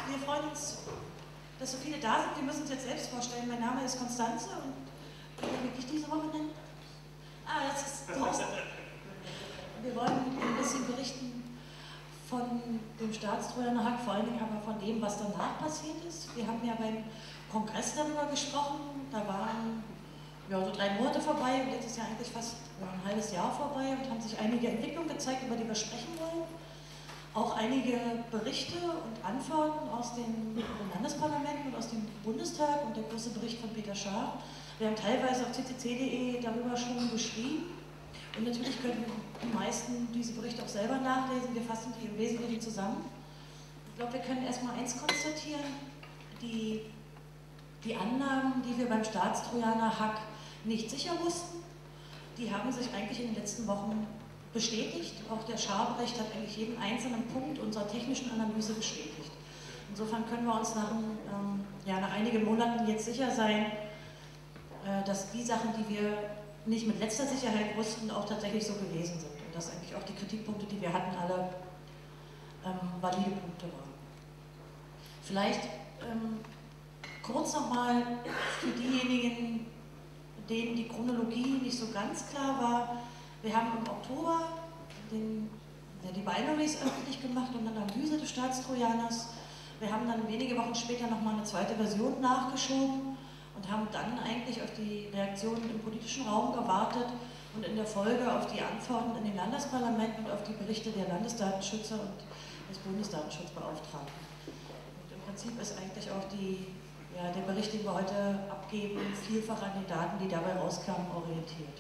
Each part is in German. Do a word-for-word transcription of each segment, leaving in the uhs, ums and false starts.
wir freuen uns, dass so viele da sind. Wir müssen uns jetzt selbst vorstellen. Mein Name ist Konstanze und wie will ich diese Woche nennen? Ah, das ist Thorsten. Wir wollen ein bisschen berichten von dem Staatstrojaner Hack, vor allen Dingen aber von dem, was danach passiert ist. Wir haben ja beim Kongress darüber gesprochen. Da waren ja, so drei Monate vorbei und jetzt ist ja eigentlich fast ja, ein halbes Jahr vorbei und haben sich einige Entwicklungen gezeigt, über die wir sprechen wollen. Auch einige Berichte und Antworten aus den Landesparlamenten und aus dem Bundestag und der große Bericht von Peter Schaar. Wir haben teilweise auf c c c punkt de darüber schon geschrieben und natürlich können die meisten diese Berichte auch selber nachlesen. Wir fassen die im Wesentlichen zusammen. Ich glaube, wir können erstmal eins konstatieren, die, die Annahmen, die wir beim Staatstrojaner Hack nicht sicher wussten, die haben sich eigentlich in den letzten Wochen bestätigt. Auch der Schaar-Bericht hat eigentlich jeden einzelnen Punkt unserer technischen Analyse bestätigt. Insofern können wir uns nach, ähm, ja, nach einigen Monaten jetzt sicher sein, äh, dass die Sachen, die wir nicht mit letzter Sicherheit wussten, auch tatsächlich so gewesen sind. Und dass eigentlich auch die Kritikpunkte, die wir hatten, alle ähm, valide Punkte waren. Vielleicht ähm, kurz nochmal für diejenigen, denen die Chronologie nicht so ganz klar war. Wir haben im Oktober den, ja, die Binaries öffentlich gemacht und eine Analyse des Staatstrojaners. Wir haben dann wenige Wochen später nochmal eine zweite Version nachgeschoben und haben dann eigentlich auf die Reaktionen im politischen Raum gewartet und in der Folge auf die Antworten in den Landesparlamenten und auf die Berichte der Landesdatenschützer und des Bundesdatenschutzbeauftragten. Und im Prinzip ist eigentlich auch die Ja, der Bericht, den wir heute abgeben, vielfach an den Daten, die dabei rauskamen, orientiert.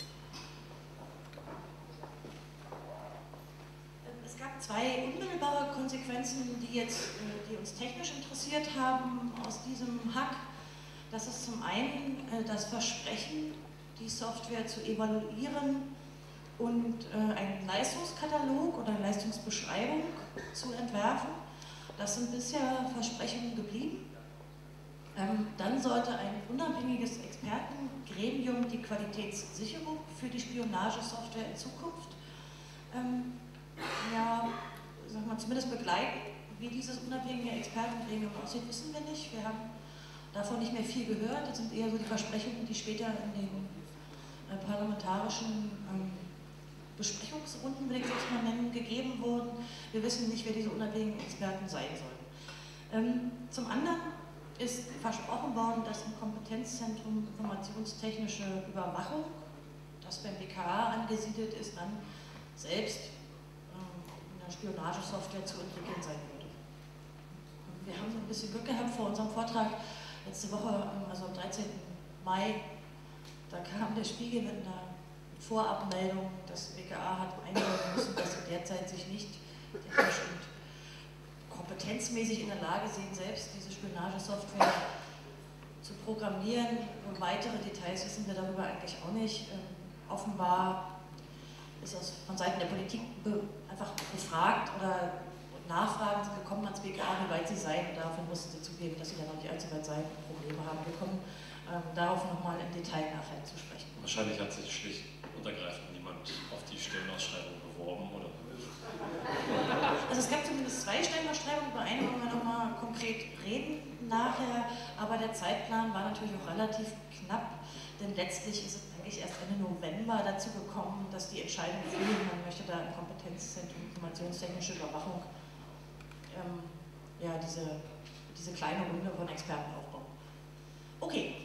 Es gab zwei unmittelbare Konsequenzen, die, jetzt, die uns technisch interessiert haben aus diesem Hack. Das ist zum einen das Versprechen, die Software zu evaluieren und einen Leistungskatalog oder eine Leistungsbeschreibung zu entwerfen. Das sind bisher Versprechungen geblieben. Ähm, dann sollte ein unabhängiges Expertengremium die Qualitätssicherung für die Spionagesoftware in Zukunft ähm, ja, sag mal, zumindest begleiten. Wie dieses unabhängige Expertengremium aussieht, wissen wir nicht. Wir haben davon nicht mehr viel gehört. Das sind eher so die Versprechungen, die später in den äh, parlamentarischen ähm, Besprechungsrunden, will ich es mal nennen, gegeben wurden. Wir wissen nicht, wer diese unabhängigen Experten sein sollen. Ähm, zum anderen ist versprochen worden, dass im Kompetenzzentrum Informationstechnische Überwachung, das beim B K A angesiedelt ist, dann selbst ähm, eine Spionagesoftware zu entwickeln sein würde. Und wir haben ein bisschen Glück gehabt vor unserem Vortrag letzte Woche, also am dreizehnten Mai, da kam der Spiegel mit einer Vorabmeldung, das B K A hat einräumen müssen, dass sie derzeit sich nicht technisch und kompetenzmäßig in der Lage sehen, selbst diese Spionagesoftware zu programmieren. Weitere Details wissen wir darüber eigentlich auch nicht. Ähm, offenbar ist aus, von Seiten der Politik be, einfach befragt oder Nachfragen gekommen ans B K A, wie weit sie seien. Und daraufhin mussten sie zugeben, dass sie da noch nicht allzu weit seien und Probleme haben. Wir kommen ähm, darauf nochmal im Detail nachher zu sprechen. Wahrscheinlich hat sich schlicht und ergreifend niemand auf die Stellenausschreibung beworben, oder? Also es gab zumindest zwei Stellenausschreibungen, über eine wollen wir nochmal konkret reden nachher, aber der Zeitplan war natürlich auch relativ knapp, denn letztlich ist es eigentlich erst Ende November dazu gekommen, dass die Entscheidung fiel, man möchte da im Kompetenzzentrum Informationstechnische Überwachung ähm, ja, diese, diese kleine Runde von Experten aufbauen. Okay,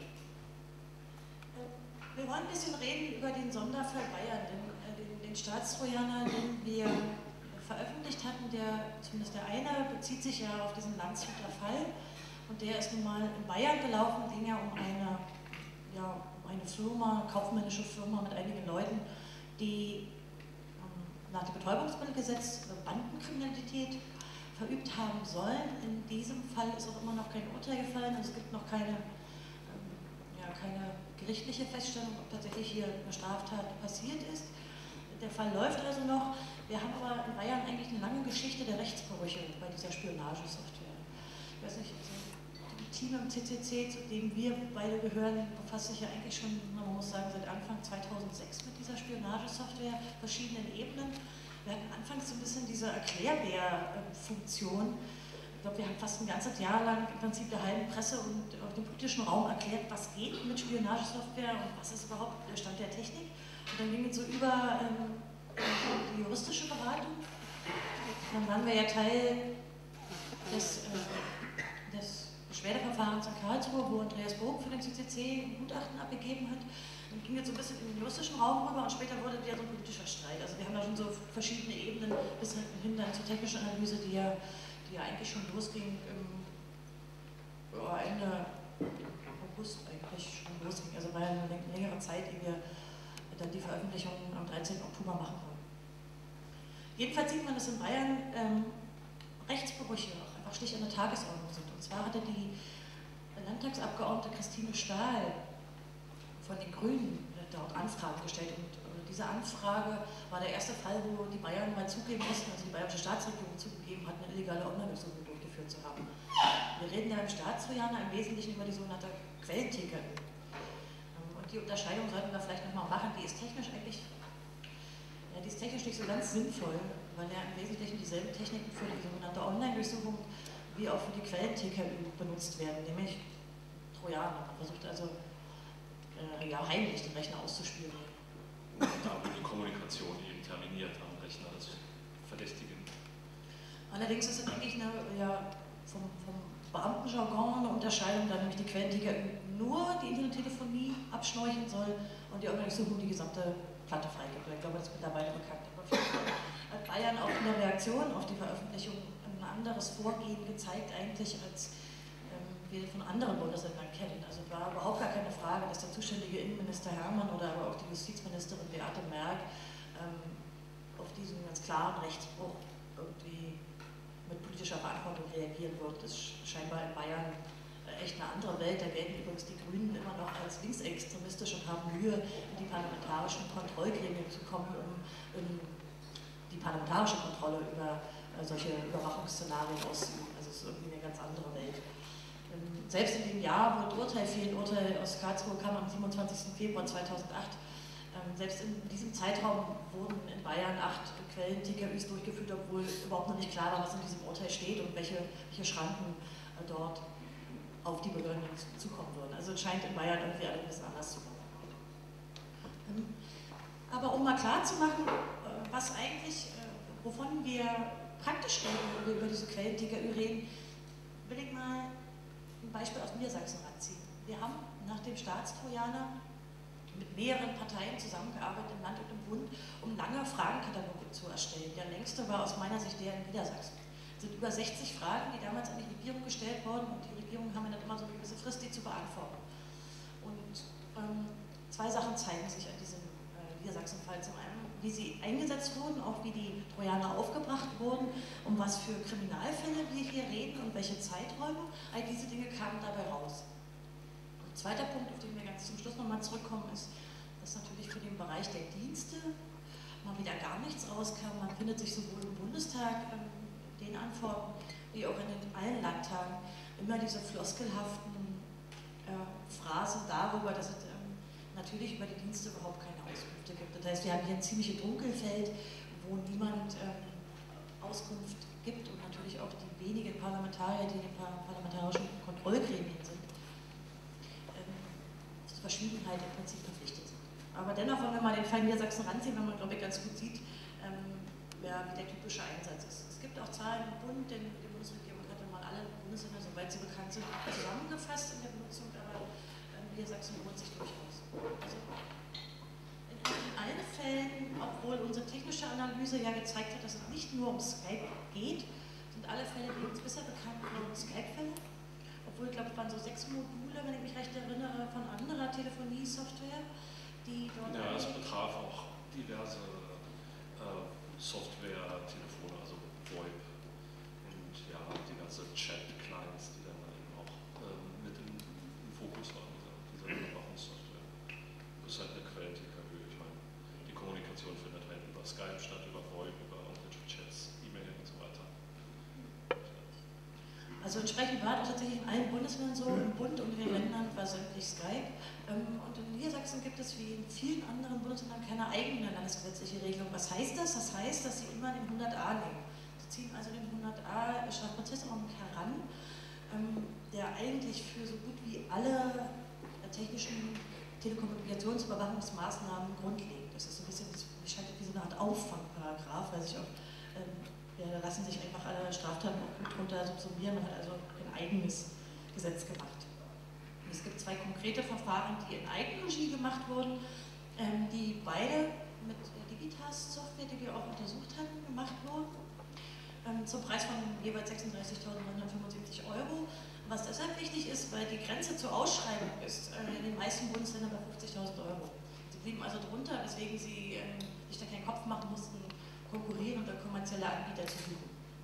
wir wollen ein bisschen reden über den Sonderfall Bayern, den, äh, den, den Staatstrojaner, den wir veröffentlicht hatten, der, zumindest der eine, bezieht sich ja auf diesen Landshuter Fall und der ist nun mal in Bayern gelaufen, ging ja um eine, ja, um eine Firma, eine kaufmännische Firma mit einigen Leuten, die ähm, nach dem Betäubungsmittelgesetz Bandenkriminalität verübt haben sollen. In diesem Fall ist auch immer noch kein Urteil gefallen, also es gibt noch keine, ähm, ja, keine gerichtliche Feststellung, ob tatsächlich hier eine Straftat passiert ist. Der Fall läuft also noch. Wir haben aber in Bayern eigentlich eine lange Geschichte der Rechtsbrüche bei dieser Spionagesoftware. Ich weiß nicht, also das Team im C C C, zu dem wir beide gehören, befasst sich ja eigentlich schon, man muss sagen, seit Anfang zweitausendsechs mit dieser Spionagesoftware, verschiedenen Ebenen. Wir hatten anfangs so ein bisschen diese Erklärbär-Funktion, Ich glaube, wir haben fast ein ganzes Jahr lang im Prinzip der halben Presse und auf dem politischen Raum erklärt, was geht mit Spionagesoftware und was ist überhaupt der Stand der Technik. Und dann ging es so über ähm, die juristische Beratung. Dann waren wir ja Teil des, äh, des Beschwerdeverfahrens in Karlsruhe, wo Andreas Burg für den C C C ein Gutachten abgegeben hat. Dann ging jetzt so ein bisschen in den juristischen Raum rüber und später wurde wieder so ein politischer Streit. Also wir haben da schon so verschiedene Ebenen bis hin dann zur technischen Analyse, die ja, die ja eigentlich schon losging im ja, Ende August eigentlich schon losging. Also war ja eine längere Zeit, ehe wir dann die Veröffentlichung am dreizehnten Oktober machen konnten. Jedenfalls sieht man, dass in Bayern ähm, Rechtsbrüche einfach schlicht an der Tagesordnung sind. Und zwar hatte die Landtagsabgeordnete Christine Stahl von den Grünen dort Anfragen gestellt. Und äh, diese Anfrage war der erste Fall, wo die Bayern mal zugeben mussten, also die bayerische Staatsregierung zugegeben hat, eine illegale Online-Durchsuchung durchgeführt zu haben. Wir reden ja im Staatstrojaner im Wesentlichen über die sogenannte Quellenticker. Ähm, und die Unterscheidung sollten wir vielleicht nochmal machen, die ist technisch eigentlich, ja, die ist technisch nicht so ganz sinnvoll, weil ja im Wesentlichen dieselben Techniken für die sogenannte Online-Durchsuchung wie auch für die Quellenticker benutzt werden, nämlich Trojaner. Man versucht also ja, heimlich den Rechner auszuspielen. Da wird die Kommunikation eben terminiert am Rechner des Verdächtigen. Allerdings ist es eigentlich eine, ja, vom, vom Beamtenjargon eine Unterscheidung, da nämlich die Quellenticker nur die Internettelefonie abschnorcheln soll und die Organisation die gesamte Platte freigibt. Ich glaube, das ist mittlerweile bekannt. Aber auf jeden Fall hat Bayern auch in der Reaktion auf die Veröffentlichung ein anderes Vorgehen gezeigt, eigentlich als wir von anderen Bundesländern kennen. Also war überhaupt gar keine Frage, dass der zuständige Innenminister Hermann oder aber auch die Justizministerin Beate Merck ähm, auf diesen ganz klaren Rechtsbruch irgendwie mit politischer Verantwortung reagieren wird. Das ist scheinbar in Bayern echt eine andere Welt. Da gelten übrigens die Grünen immer noch als linksextremistisch und haben Mühe, in die parlamentarischen Kontrollgremien zu kommen, um, um die parlamentarische Kontrolle über äh, solche Überwachungsszenarien auszuüben. Also es ist irgendwie eine ganz andere Welt. Selbst in dem Jahr, wo das Urteil fiel, ein Urteil aus Karlsruhe kam am siebenundzwanzigsten Februar zweitausendacht, selbst in diesem Zeitraum wurden in Bayern acht Quellenticker durchgeführt, obwohl überhaupt noch nicht klar war, was in diesem Urteil steht und welche, welche Schranken dort auf die Behörden zukommen würden. Also es scheint in Bayern irgendwie alles ein bisschen anders zu sein. Aber um mal klar zu machen, was eigentlich, wovon wir praktisch reden, wenn wir über diese Quellenticker reden, will ich mal ein Beispiel aus Niedersachsen ranziehen. Wir haben nach dem Staatstrojaner mit mehreren Parteien zusammengearbeitet im Land und im Bund, um lange Fragenkataloge zu erstellen. Der längste war aus meiner Sicht der in Niedersachsen. Es sind über sechzig Fragen, die damals an die Regierung gestellt wurden und die Regierungen haben dann immer so eine gewisse Frist, die zu beantworten. Und ähm, zwei Sachen zeigen sich an diesem äh, Niedersachsen-Fall. Zum einen, wie sie eingesetzt wurden, auch wie die Trojaner aufgebracht wurden, um was für Kriminalfälle wir hier reden und welche Zeiträume. All diese Dinge kamen dabei raus. Und zweiter Punkt, auf den wir ganz zum Schluss nochmal zurückkommen, ist, dass natürlich für den Bereich der Dienste mal wieder gar nichts rauskam. Man findet sich sowohl im Bundestag ähm, den Antworten, wie auch in den allen Landtagen immer diese floskelhaften äh, Phrasen darüber, dass es ähm, natürlich über die Dienste überhaupt keine Auskünfte gibt. Das heißt, wir haben hier ein ziemliches Dunkelfeld, wo niemand ähm, Auskunft gibt und natürlich auch die wenigen Parlamentarier, die in den parlamentarischen Kontrollgremien sind, ähm, zur Verschwiegenheit im Prinzip verpflichtet sind. Aber dennoch, wenn wir mal den Fall Niedersachsen ranziehen, wenn man, glaube ich, ganz gut sieht, ähm, ja, wie der typische Einsatz ist. Es gibt auch Zahlen im Bund, denn die Bundesregierung hatte mal alle Bundesländer, soweit sie bekannt sind, zusammengefasst in der Benutzung, aber ähm, Niedersachsen lohnt sich durchaus. Also, in allen Fällen, obwohl unsere technische Analyse ja gezeigt hat, dass es nicht nur um Skype geht, sind alle Fälle, die uns bisher bekannt waren, Skype-Fälle. Obwohl, ich glaube, es waren so sechs Module, wenn ich mich recht erinnere, von anderer Telefonie-Software, die dort... Ja, es betraf auch diverse äh, Software, Telefone, also VoIP und ja, diverse Chat-Clients, die dann eben auch äh, mit im, im Fokus waren, dieser, dieser Überwachungssoftware. Das ist halt eine Quellenticker-Höhe. Ich meine, die Kommunikation findet halt über Skype statt, über VoIP, über irgendwelche Chats, E-Mail und so weiter. Also entsprechend war es tatsächlich in allen Bundesländern so, im Bund und in den Ländern war sämtlich Skype. Und in Niedersachsen gibt es wie in vielen anderen Bundesländern keine eigene landesgesetzliche Regelung. Was heißt das? Das heißt, dass sie immer den hundert a nehmen. Sie ziehen also den hundert a Strafprozessordnung heran. eigentlich für so gut wie alle technischen Telekommunikationsüberwachungsmaßnahmen grundlegend. Das ist so ein bisschen, das scheint wie so eine Art Auffangparagraph, weil sich auch, ähm, ja, da lassen sich einfach alle Straftaten auch gut drunter subsumieren. Man hat also ein eigenes Gesetz gemacht. Und es gibt zwei konkrete Verfahren, die in Eigenregie gemacht wurden, ähm, die beide mit Digitas-Software, die wir auch untersucht hatten, gemacht wurden, ähm, zum Preis von jeweils sechsunddreißigtausendneunhundertfünfundsiebzig Euro. Was deshalb wichtig ist, weil die Grenze zur Ausschreibung ist äh, in den meisten Bundesländern bei fünfzigtausend Euro. Sie blieben also drunter, weswegen sie ähm, sich da keinen Kopf machen mussten, konkurrieren oder kommerzielle Anbieter zu suchen.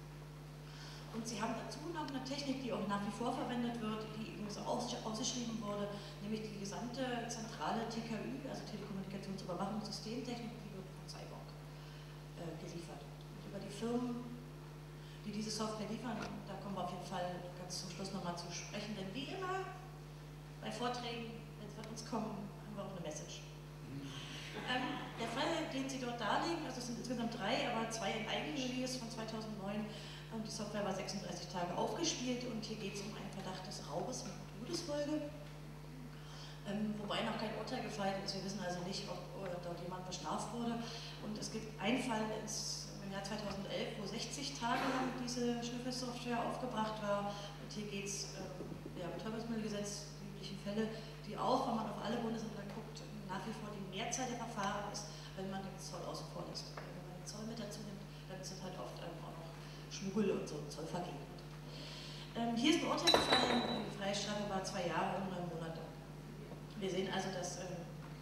Und sie haben dazu noch eine Technik, die auch nach wie vor verwendet wird, die übrigens aus, ausgeschrieben wurde, nämlich die gesamte zentrale T K Ü, also Telekommunikationsüberwachungssystemtechnik, die wird von Cyborg äh, geliefert. Und über die Firmen, die diese Software liefern, da kommen wir auf jeden Fall ganz zum Schluss nochmal zu sprechen, denn wie immer bei Vorträgen, wenn sie von uns kommen, haben wir auch eine Message. Ähm, der Fall, den sie dort darlegen, also es sind insgesamt drei, aber zwei in Eigenregie ist von zweitausendneun, und die Software war sechsunddreißig Tage aufgespielt und hier geht es um einen Verdacht des Raubes mit Todesfolge, ähm, wobei noch kein Urteil gefallen ist. Wir wissen also nicht, ob äh, dort jemand bestraft wurde. Und es gibt einen Fall ins, im Jahr zweitausendelf, wo sechzig Tage lang diese Schnüffelsoftware aufgebracht war. Und hier geht es ähm, ja, Betäubungsmittelgesetz, die üblichen Fälle, die auch, wenn man auf alle Bundesländer guckt, nach wie vor die Mehrzahl der Verfahren ist, wenn man den Zoll außen vor lässt. Wenn man den Zoll mit dazu nimmt, dann ist es halt oft ähm, auch noch Schmuggel und so Zollvergehen. Ähm, hier ist ein Urteil gefallen, die Freiheitsstrafe war zwei Jahre und neun Monate. Wir sehen also, dass ähm,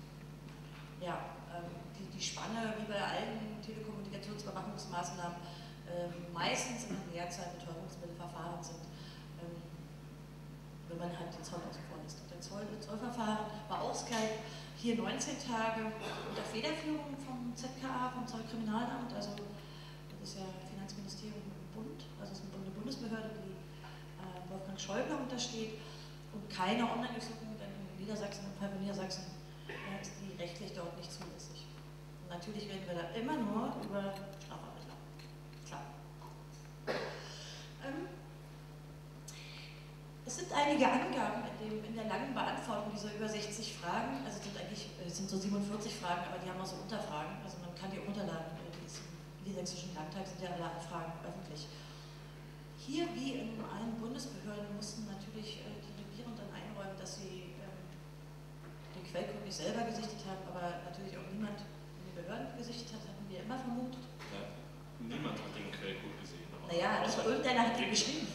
ja, ähm, die, die Spanne, wie bei allen Telekommunikationsüberwachungsmaßnahmen, ähm, meistens in der Mehrzahl Betäubungsmittelverfahren sind, ähm, wenn man halt den Zoll außen vor lässt. Der Zoll, das Zollverfahren war auch Skype, hier neunzehn Tage unter Federführung vom Z K A, vom Zollkriminalamt, also das ist ja Finanzministerium im Bund, also es ist eine Bundesbehörde, die äh, Wolfgang Schäuble untersteht, und keine Online-Durchsuchung, denn in Niedersachsen, im Fall von Niedersachsen, äh, ist die rechtlich dort nicht zulässig. Und natürlich reden wir da immer nur über Strafermittler. Klar. Ähm, es sind einige Angaben in, dem, in der langen Beantwortung dieser über sechzig Fragen, also es sind eigentlich es sind so siebenundvierzig Fragen, aber die haben auch so Unterfragen, also man kann die runterladen. Die Sächsischen Landtag sind ja alle Anfragen öffentlich. Hier, wie in allen Bundesbehörden, mussten natürlich äh, die Regierenden einräumen, dass sie ähm, den Quellcode nicht selber gesichtet haben, aber natürlich auch niemand in den Behörden gesichtet hat, hatten wir immer vermutet. Ja, niemand hat den Quellcode gesehen. Naja, also irgendeiner hat den geschrieben.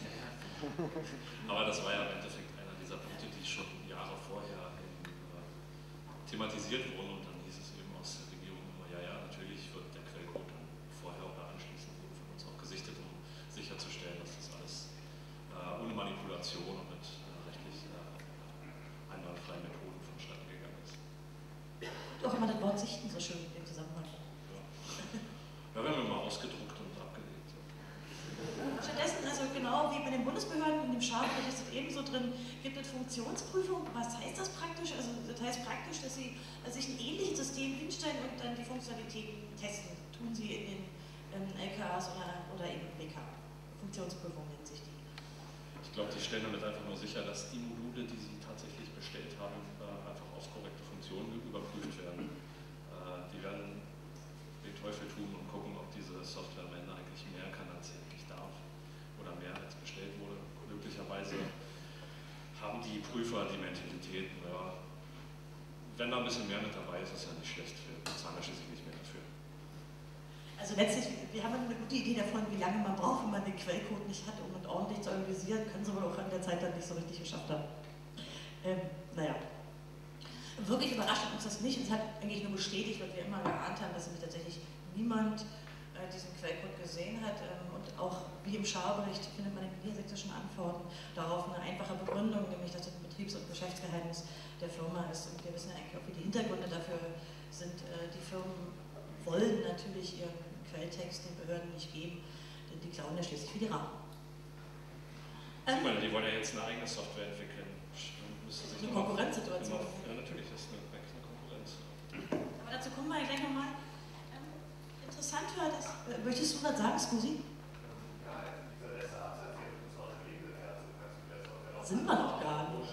Aber das war ja im Endeffekt einer dieser Punkte, die schon Jahre vorher in, äh, thematisiert wurden, und dann hieß es eben aus der Regierung immer, ja, ja, natürlich wird der Quellcode dann vorher oder anschließend von uns auch gesichtet, um sicherzustellen, dass das alles äh, ohne Manipulation und mit äh, rechtlich äh, einwandfreien Methoden vonstatten gegangen ist. Doch immer das Wort sichten so schön in dem Zusammenhang. Ja, ja, wir haben immer ausgedruckt und abgelegt. Stattdessen, also genau wie bei den Bundesbehörden, in dem Scharfrecht ist es ebenso drin, gibt es Funktionsprüfung. Was heißt das praktisch? Also das heißt praktisch, dass Sie also sich ein ähnliches System hinstellen und dann die Funktionalitäten testen. Tun Sie in den ähm, L K As oder, oder eben B K. Funktionsprüfung nennt sich die. Ich glaube, die stellen damit einfach nur sicher, dass die Module, die sie tatsächlich bestellt haben, äh, einfach auf korrekte Funktionen überprüft werden. Äh, die werden den Teufel tun und gucken, ob diese Software am Ende eigentlich mehr kann, als sie eigentlich darf oder mehr als bestellt wurde. Möglicherweise haben die Prüfer die Mentalität, ja, wenn da ein bisschen mehr mit dabei ist, ist ja nicht schlecht, wir bezahlen schließlich nicht mehr dafür. Also letztlich, wir haben eine gute Idee davon, wie lange man braucht, wenn man den Quellcode nicht hat, um ihn ordentlich zu analysieren, können sie wohl auch in der Zeit dann nicht so richtig geschafft haben. Ähm, naja. Wirklich überrascht uns das nicht. Es hat eigentlich nur bestätigt, was wir immer geahnt haben, dass nämlich tatsächlich niemand äh, diesen Quellcode gesehen hat. Ähm, und auch wie im Schauerbericht findet man in den niedersächsischen Antworten darauf eine einfache Begründung, nämlich dass das ein Betriebs- und Geschäftsgeheimnis der Firma ist. Und wir wissen ja eigentlich auch, wie die Hintergründe dafür sind. Äh, die Firmen wollen natürlich ihren Quelltext den Behörden nicht geben, denn die klauen ja schließlich für die Rahmen. Ähm, meine, die wollen ja jetzt eine eigene Software entwickeln. Sich eine Konkurrenzsituation. Ja, natürlich, das ist eine, eine Konkurrenz. Aber dazu kommen wir gleich nochmal. Ähm, interessant war das. Äh, möchtest du was sagen, Scusi? sind wir noch gar nicht.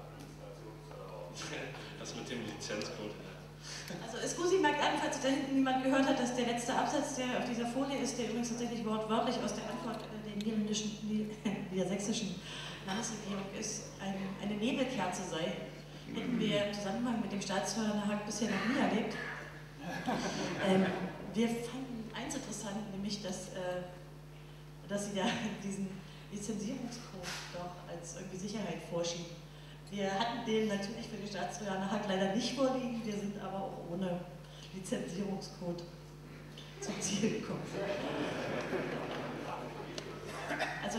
Das mit dem Lizenzcode. Also SCUSI merkt an, falls da hinten niemand gehört hat, dass der letzte Absatz, der auf dieser Folie ist, der übrigens tatsächlich wortwörtlich aus der Antwort der niederländischen, niedersächsischen Landesregierung ist, ein, eine Nebelkerze sei. Hätten wir im Zusammenhang mit dem Staatstrojaner Hack bisher noch nie erlebt. Ähm, wir fanden eins interessant, nämlich, dass, äh, dass sie da diesen Lizenzierungscode doch als irgendwie Sicherheit vorschieben. Wir hatten den natürlich für den Staatstrojaner Hack leider nicht vorliegen, wir sind aber auch ohne Lizenzierungscode zum Ziel gekommen. Also,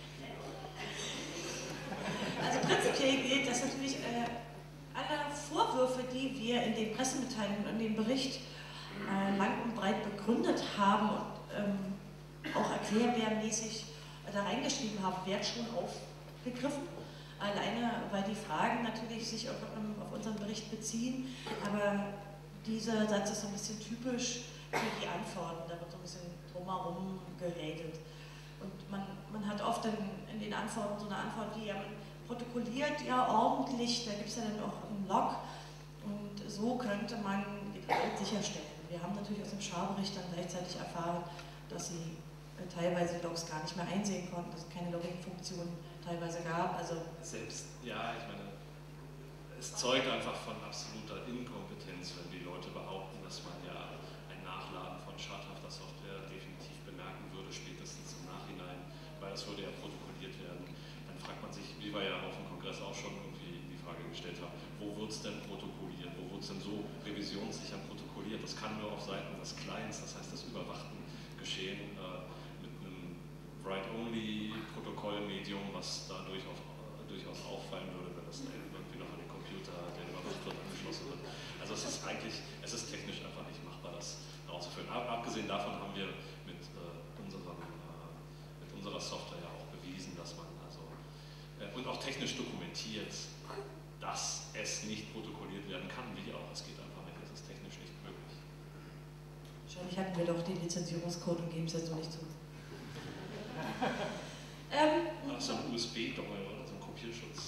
also prinzipiell gilt, dass natürlich äh, alle Vorwürfe, die wir in den Pressemitteilungen und dem Bericht äh, lang und breit begründet haben und ähm, auch erklärbärmäßig äh, da reingeschrieben haben, werden schon aufgegriffen. Alleine, weil die Fragen natürlich sich auf, auf unseren Bericht beziehen, aber dieser Satz ist so ein bisschen typisch für die Antworten, da wird so ein bisschen drumherum geredet. Und man, man hat oft in, in den Antworten so eine Antwort, die ja protokolliert ja ordentlich, da gibt es ja dann auch einen Log und so könnte man getrennt sicherstellen. Wir haben natürlich aus dem Scharbericht dann gleichzeitig erfahren, dass sie äh, teilweise Logs gar nicht mehr einsehen konnten, dass es keine Logging-Funktion teilweise gab. Also selbst, ja, ich meine, es zeugt einfach von absoluter Inkompetenz, wenn die Leute behaupten, dass man ja ein Nachladen von schadhafter Software definitiv bemerken würde, spätestens im Nachhinein, weil das würde ja protokolliert werden. Dann fragt man sich, wie wir ja auf dem Kongress auch schon irgendwie die Frage gestellt haben, wo wird es denn protokolliert, wo wird es denn so revisionssicher protokolliert? Das kann nur auf Seiten des Clients, das heißt des Überwachten, geschehen, äh, mit einem Write-Only-Protokollmedium, was dadurch auf, äh, durchaus auffallen würde, wenn das irgendwie noch an den Computer, der überwacht wird, angeschlossen wird. Also es ist eigentlich, es ist technisch einfach nicht machbar, das auszuführen. Ab, abgesehen davon haben wir mit, äh, unserem, äh, mit unserer Software ja auch bewiesen, dass man also, äh, und auch technisch dokumentiert, dass es nicht protokolliert werden kann, wie auch, es geht einfach nicht, es ist technisch nicht möglich. Wahrscheinlich hatten wir doch den Lizenzierungscode und geben es jetzt so nicht zu. ähm, Ach, so ein U S B-Dongle oder so ein Kopierschutz.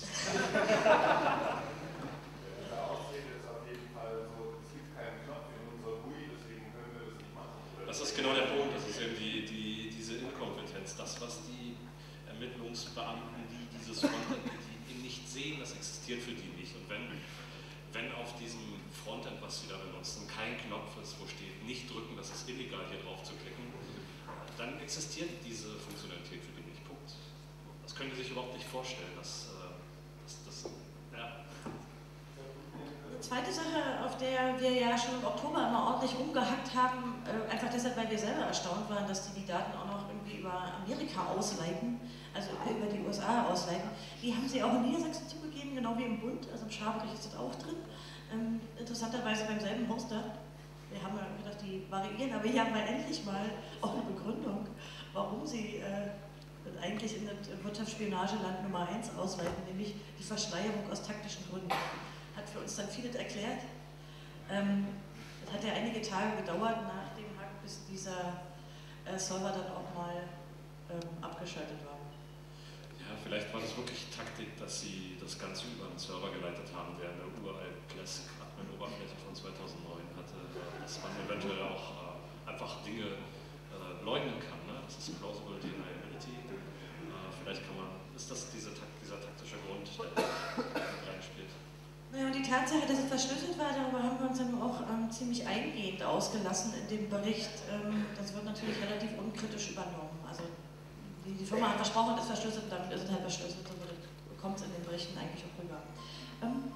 Das ist genau der Punkt, das ist eben die, die, diese Inkompetenz, das, was die Ermittlungsbeamten, die dieses Frontend, die nicht sehen, das existiert für die nicht. Und wenn, wenn auf diesem Frontend, was sie da benutzen, kein Knopf ist, wo steht, nicht drücken, das ist illegal, hier drauf zu klicken, dann existiert diese Funktionalität für die nicht. Punkt. Das können die sich überhaupt nicht vorstellen, dass, dass das, ja. Eine zweite Sache, auf der wir ja schon im Oktober immer ordentlich rumgehackt haben, äh, einfach deshalb, weil wir selber erstaunt waren, dass die die Daten auch noch irgendwie über Amerika ausleiten, also über die U S A ausleiten. Die haben sie auch in Niedersachsen zugegeben, genau wie im Bund, also im Scharbericht ist das auch drin. Ähm, interessanterweise beim selben Hoster. Wir haben ja gedacht, die variieren, aber hier haben wir endlich mal auch eine Begründung, warum sie äh, eigentlich in das Wirtschaftsspionageland Nummer eins ausweiten, nämlich die Verschleierung aus taktischen Gründen. Hat für uns dann vieles erklärt. Ähm, es hat ja einige Tage gedauert nach dem Hack, bis dieser äh, Server dann auch mal ähm, abgeschaltet war. Ja, vielleicht war das wirklich Taktik, dass sie das Ganze über einen Server geleitet haben, der eine uralt Classic-Admin-Oberfläche von zweitausendneun hatte, dass man eventuell auch äh, einfach Dinge äh, leugnen kann. Ne? Das ist Plausible Deniability. Äh, vielleicht kann man, ist das diese, dieser taktische Grund, der reinspielt? Naja, und die Tatsache, dass es verschlüsselt war, darüber haben wir uns dann auch ähm, ziemlich eingehend ausgelassen in dem Bericht. Ähm, das wird natürlich relativ unkritisch übernommen. Also die, die Firma hat versprochen, es ist verschlüsselt, damit ist es halt verschlüsselt, so kommt es in den Berichten eigentlich auch rüber. Ähm,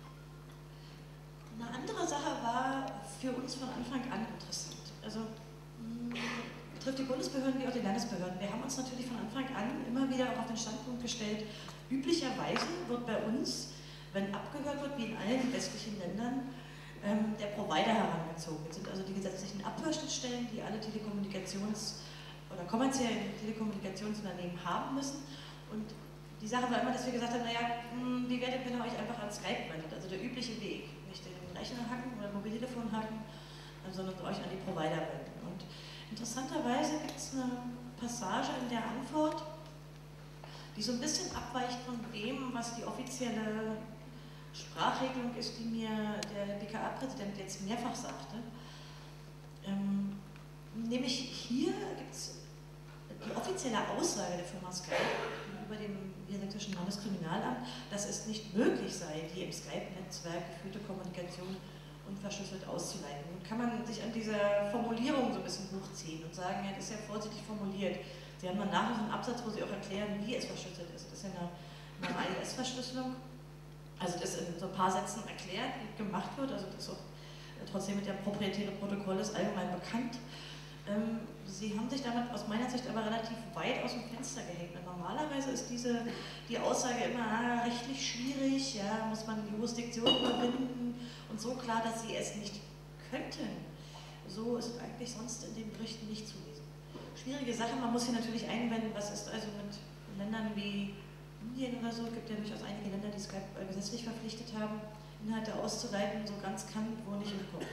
eine andere Sache war für uns von Anfang an interessant. Also mh, betrifft die Bundesbehörden wie auch die Landesbehörden. Wir haben uns natürlich von Anfang an immer wieder auch auf den Standpunkt gestellt, üblicherweise wird bei uns, wenn abgehört wird, wie in allen westlichen Ländern, ähm, der Provider herangezogen. Das sind also die gesetzlichen Abhörschnittstellen, die alle Telekommunikations- oder kommerziellen Telekommunikationsunternehmen haben müssen. Und die Sache war immer, dass wir gesagt haben, naja, mh, wie werdet ihr euch einfach an Skype wendet, also der übliche Weg. Nicht den Rechner hacken oder Mobiltelefon hacken, sondern euch an die Provider wenden. Und interessanterweise gibt es eine Passage in der Antwort, die so ein bisschen abweicht von dem, was die offizielle Sprachregelung ist, die mir der B K A-Präsident jetzt mehrfach sagte. Ähm, nämlich hier gibt es die offizielle Aussage der Firma Skype über dem niedersächsischen Landeskriminalamt, dass es nicht möglich sei, die im Skype-Netzwerk geführte Kommunikation unverschlüsselt auszuleiten. Nun kann man sich an dieser Formulierung so ein bisschen hochziehen und sagen, ja, das ist ja vorsichtig formuliert. Sie haben dann nachher so einen Absatz, wo Sie auch erklären, wie es verschlüsselt ist. Das ist ja eine, eine A E S-Verschlüsselung. Also das in so ein paar Sätzen erklärt, wie gemacht wird. Also das ist auch trotzdem mit der proprietäre Protokoll ist allgemein bekannt. Ähm, Sie haben sich damit aus meiner Sicht aber relativ weit aus dem Fenster gehängt. Und normalerweise ist diese, die Aussage immer ah, rechtlich schwierig, ja, muss man die Jurisdiktion überwinden und so klar, dass Sie es nicht könnten. So ist es eigentlich sonst in den Berichten nicht zu lesen. Schwierige Sache, man muss hier natürlich einwenden, was ist also mit Ländern wie Indien oder so, es gibt ja durchaus einige Länder, die Skype gesetzlich verpflichtet haben, Inhalte auszuleiten, so ganz kann wohl nicht entkommen.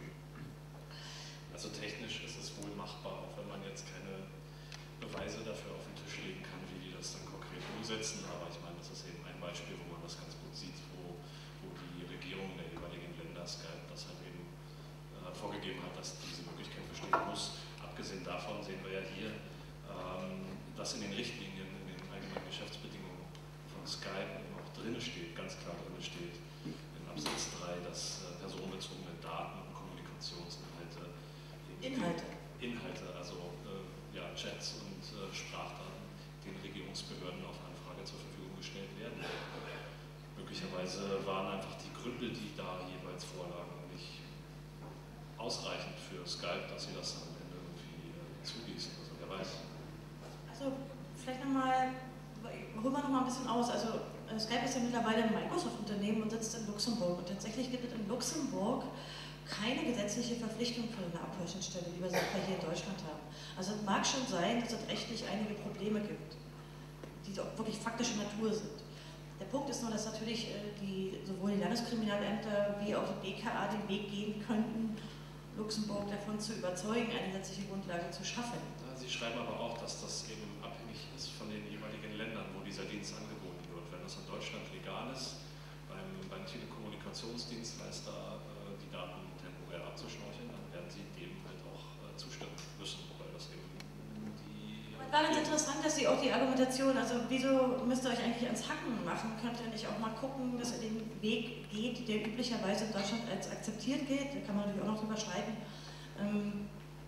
Also technisch ist es wohl machbar, auch wenn man jetzt keine Beweise dafür auf den Tisch legen kann, wie die das dann konkret umsetzen. Aber ich meine, das ist eben ein Beispiel, wo man das ganz gut sieht, wo, wo die Regierung der jeweiligen Länder Skype das halt eben äh, vorgegeben hat, dass diese Möglichkeit bestehen muss. Abgesehen davon sehen wir ja hier, ähm, dass in den Richtlinien, in den allgemeinen Geschäftsbedingungen von Skype eben auch drin steht, ganz klar drin steht, in Absatz drei, dass äh, personenbezogene Daten und Kommunikationsinhalte Inhalte. Inhalte, also äh, ja, Chats und äh, Sprachdaten den Regierungsbehörden auf Anfrage zur Verfügung gestellt werden. Möglicherweise waren einfach die Gründe, die da jeweils vorlagen, nicht ausreichend für Skype, dass sie das am Ende irgendwie äh, zuließen. Also wer weiß. Also vielleicht nochmal, holen wir nochmal ein bisschen aus. Also Skype ist ja mittlerweile ein Microsoft-Unternehmen und sitzt in Luxemburg. Und tatsächlich gibt es in Luxemburg keine gesetzliche Verpflichtung für eine Abhörschnittstelle, wie wir sie hier in Deutschland haben. Also es mag schon sein, dass es rechtlich einige Probleme gibt, die doch wirklich faktische Natur sind. Der Punkt ist nur, dass natürlich die, sowohl die Landeskriminalämter wie auch die B K A den Weg gehen könnten, Luxemburg davon zu überzeugen, eine gesetzliche Grundlage zu schaffen. Ja, Sie schreiben aber auch, dass das eben abhängig ist von den jeweiligen Ländern, wo dieser Dienst angeboten wird. Wenn das in Deutschland legal ist, beim, beim Telekommunikationsdienstleister äh, die Daten temporär abzuschnorcheln, dann werden Sie dem halt auch äh, zustimmen müssen, weil das eben die... Es war ganz interessant, dass Sie auch die Argumentation, also wieso müsst ihr euch eigentlich ans Hacken machen, könnt ihr nicht auch mal gucken, dass ihr den Weg geht, der üblicherweise in Deutschland als akzeptiert geht, da kann man natürlich auch noch drüber streiten, ähm,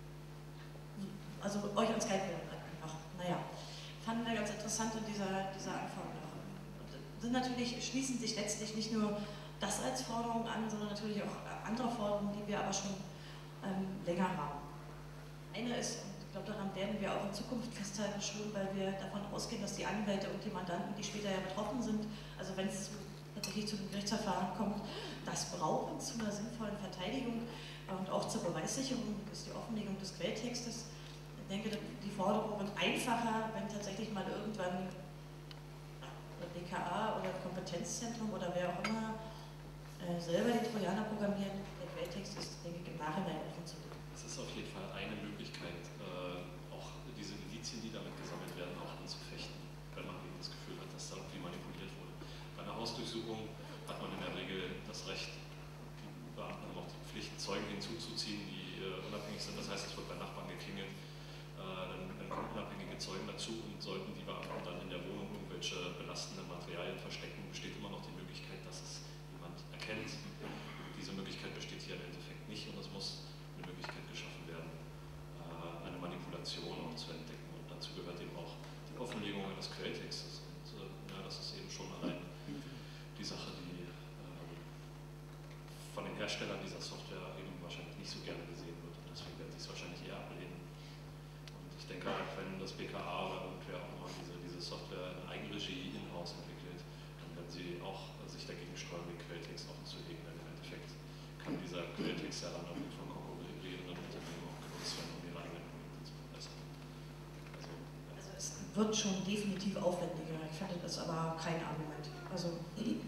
also euch ans Skype werden einfach, naja, fanden wir ganz interessant in dieser, dieser Anforderung. Sind natürlich, schließen sich letztlich nicht nur das als Forderung an, sondern natürlich auch andere Forderungen, die wir aber schon ähm, länger haben. Eine ist, und ich glaube, daran werden wir auch in Zukunft festhalten, schon, weil wir davon ausgehen, dass die Anwälte und die Mandanten, die später ja betroffen sind, also wenn es tatsächlich zu einem Gerichtsverfahren kommt, das brauchen zu einer sinnvollen Verteidigung und auch zur Beweissicherung, ist die Offenlegung des Quelltextes. Ich denke, die Forderung wird einfacher, wenn tatsächlich mal irgendwann B K A oder Kompetenzzentrum oder wer auch immer äh, selber den Trojaner programmiert. Der Quelltext ist, denke ich, im Nachhinein offen zu legen. Das ist auf jeden Fall eine Möglichkeit, äh, auch diese Indizien, die damit gesammelt werden, auch anzufechten, wenn man eben das Gefühl hat, dass da irgendwie manipuliert wurde. Bei einer Hausdurchsuchung hat man in der Regel das Recht, die Beamten haben auch die Pflicht, Zeugen hinzuzuziehen, die äh, unabhängig sind. Das heißt, es wird bei Nachbarn geklingelt, äh, dann, dann kommen unabhängige Zeugen dazu und sollten die Beamten dann in der Wohnung irgendwelche belastenden Materialien verstecken, besteht immer noch die Möglichkeit, dass es jemand erkennt. Diese Möglichkeit besteht hier im Endeffekt nicht und es muss eine Möglichkeit geschaffen werden, äh, eine Manipulation auch zu entdecken. Und dazu gehört eben auch die Offenlegung eines Quelltextes. Und äh, ja, das ist eben schon allein die Sache, die äh, von den Herstellern dieser Software eben wahrscheinlich nicht so gerne gesehen wird. Und deswegen werden sie es wahrscheinlich eher ablehnen. Und ich denke, wenn das B K A oder irgendwer auch immer diese, diese Software in Eigenregie in-house entwickelt, dann werden sie auch äh, sich dagegen sträuben, den Quelltext offenzulegen. Denn im Endeffekt kann dieser Quelltext ja dann auch von konkurrierenden Unternehmen auch genutzt werden, um ihre eigenen Produkte zu verbessern. Also, ja. Also es wird schon definitiv aufwendiger. Ich finde das aber kein Argument. Also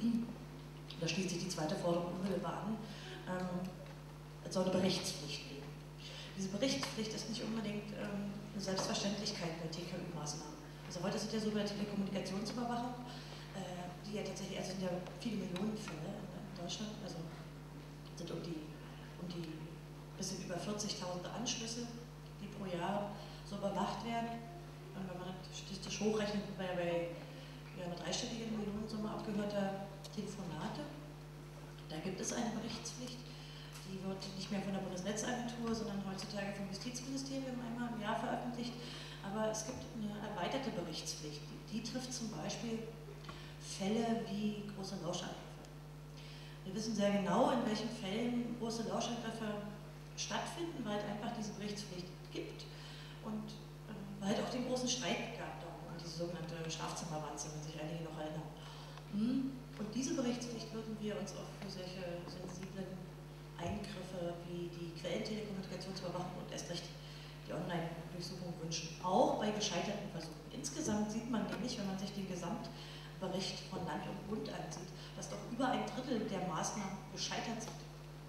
da schließt sich die zweite Forderung unmittelbar an. Ähm, es soll eine Berichtspflicht geben. Diese Berichtspflicht ist nicht unbedingt ähm, eine Selbstverständlichkeit bei T K Ü-Maßnahmen. Also heute ist es ja so bei der Telekommunikationsüberwachung, äh, die ja tatsächlich, also sind ja viele Millionen Fälle in Deutschland, also sind um die, um die bisschen über vierzigtausend Anschlüsse, die pro Jahr so überwacht werden. Und wenn man statistisch hochrechnet, bei, bei ja, einer dreistelligen Millionensumme abgehörter Telefonate, da gibt es eine Berichtspflicht. Die wird nicht mehr von der Bundesnetzagentur, sondern heutzutage vom Justizministerium einmal im Jahr veröffentlicht. Aber es gibt eine erweiterte Berichtspflicht. Die, die trifft zum Beispiel Fälle wie große Lauschangriffe. Wir wissen sehr genau, in welchen Fällen große Lauschangriffe stattfinden, weil es einfach diese Berichtspflicht gibt und äh, weil es auch den großen Streit gab darum, diese sogenannte Schlafzimmerwanze, wenn sich einige noch erinnern. Und diese Berichtspflicht würden wir uns auch für solche sensiblen Eingriffe wie die Quellentelekommunikationsüberwachung und erst recht die Online-Durchsuchung wünschen, auch bei gescheiterten Versuchen. Insgesamt sieht man nämlich, wenn man sich den Gesamtbericht von Land und Bund ansieht, dass doch über ein Drittel der Maßnahmen gescheitert sind.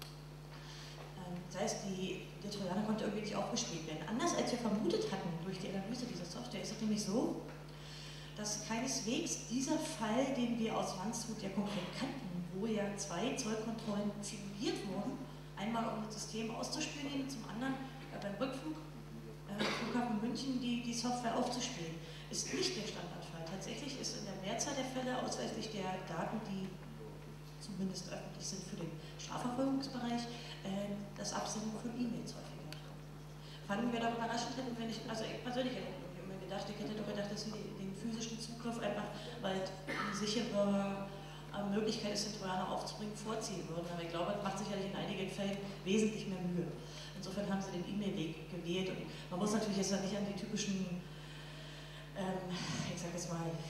Das heißt, die, der Trojaner konnte irgendwie nicht aufgespielt werden. Anders als wir vermutet hatten durch die Analyse dieser Software, ist es nämlich so, dass keineswegs dieser Fall, den wir aus Landshut ja konkret kannten, wo ja zwei Zollkontrollen simuliert wurden, einmal um das System auszuspielen, zum anderen äh, beim Rückflug äh, Flughafen München die, die Software aufzuspielen, ist nicht der Standardfall. Tatsächlich ist in der Mehrzahl der Fälle ausweislich der Daten, die zumindest öffentlich sind für den Strafverfolgungsbereich, äh, das Absenden von E-Mails häufiger. Fanden wir doch überraschend, hätten wir nicht, also ich persönlich hätte immer gedacht, ich hätte doch gedacht, dass sie den physischen Zugriff einfach, weil eine sichere Möglichkeit ist, den Trojaner aufzubringen, vorziehen würden. Aber ich glaube, das macht sicherlich in einigen Fällen wesentlich mehr Mühe. Insofern haben sie den E-Mail-Weg gewählt. Und man muss natürlich jetzt nicht an die typischen, ähm, ich sage jetzt mal,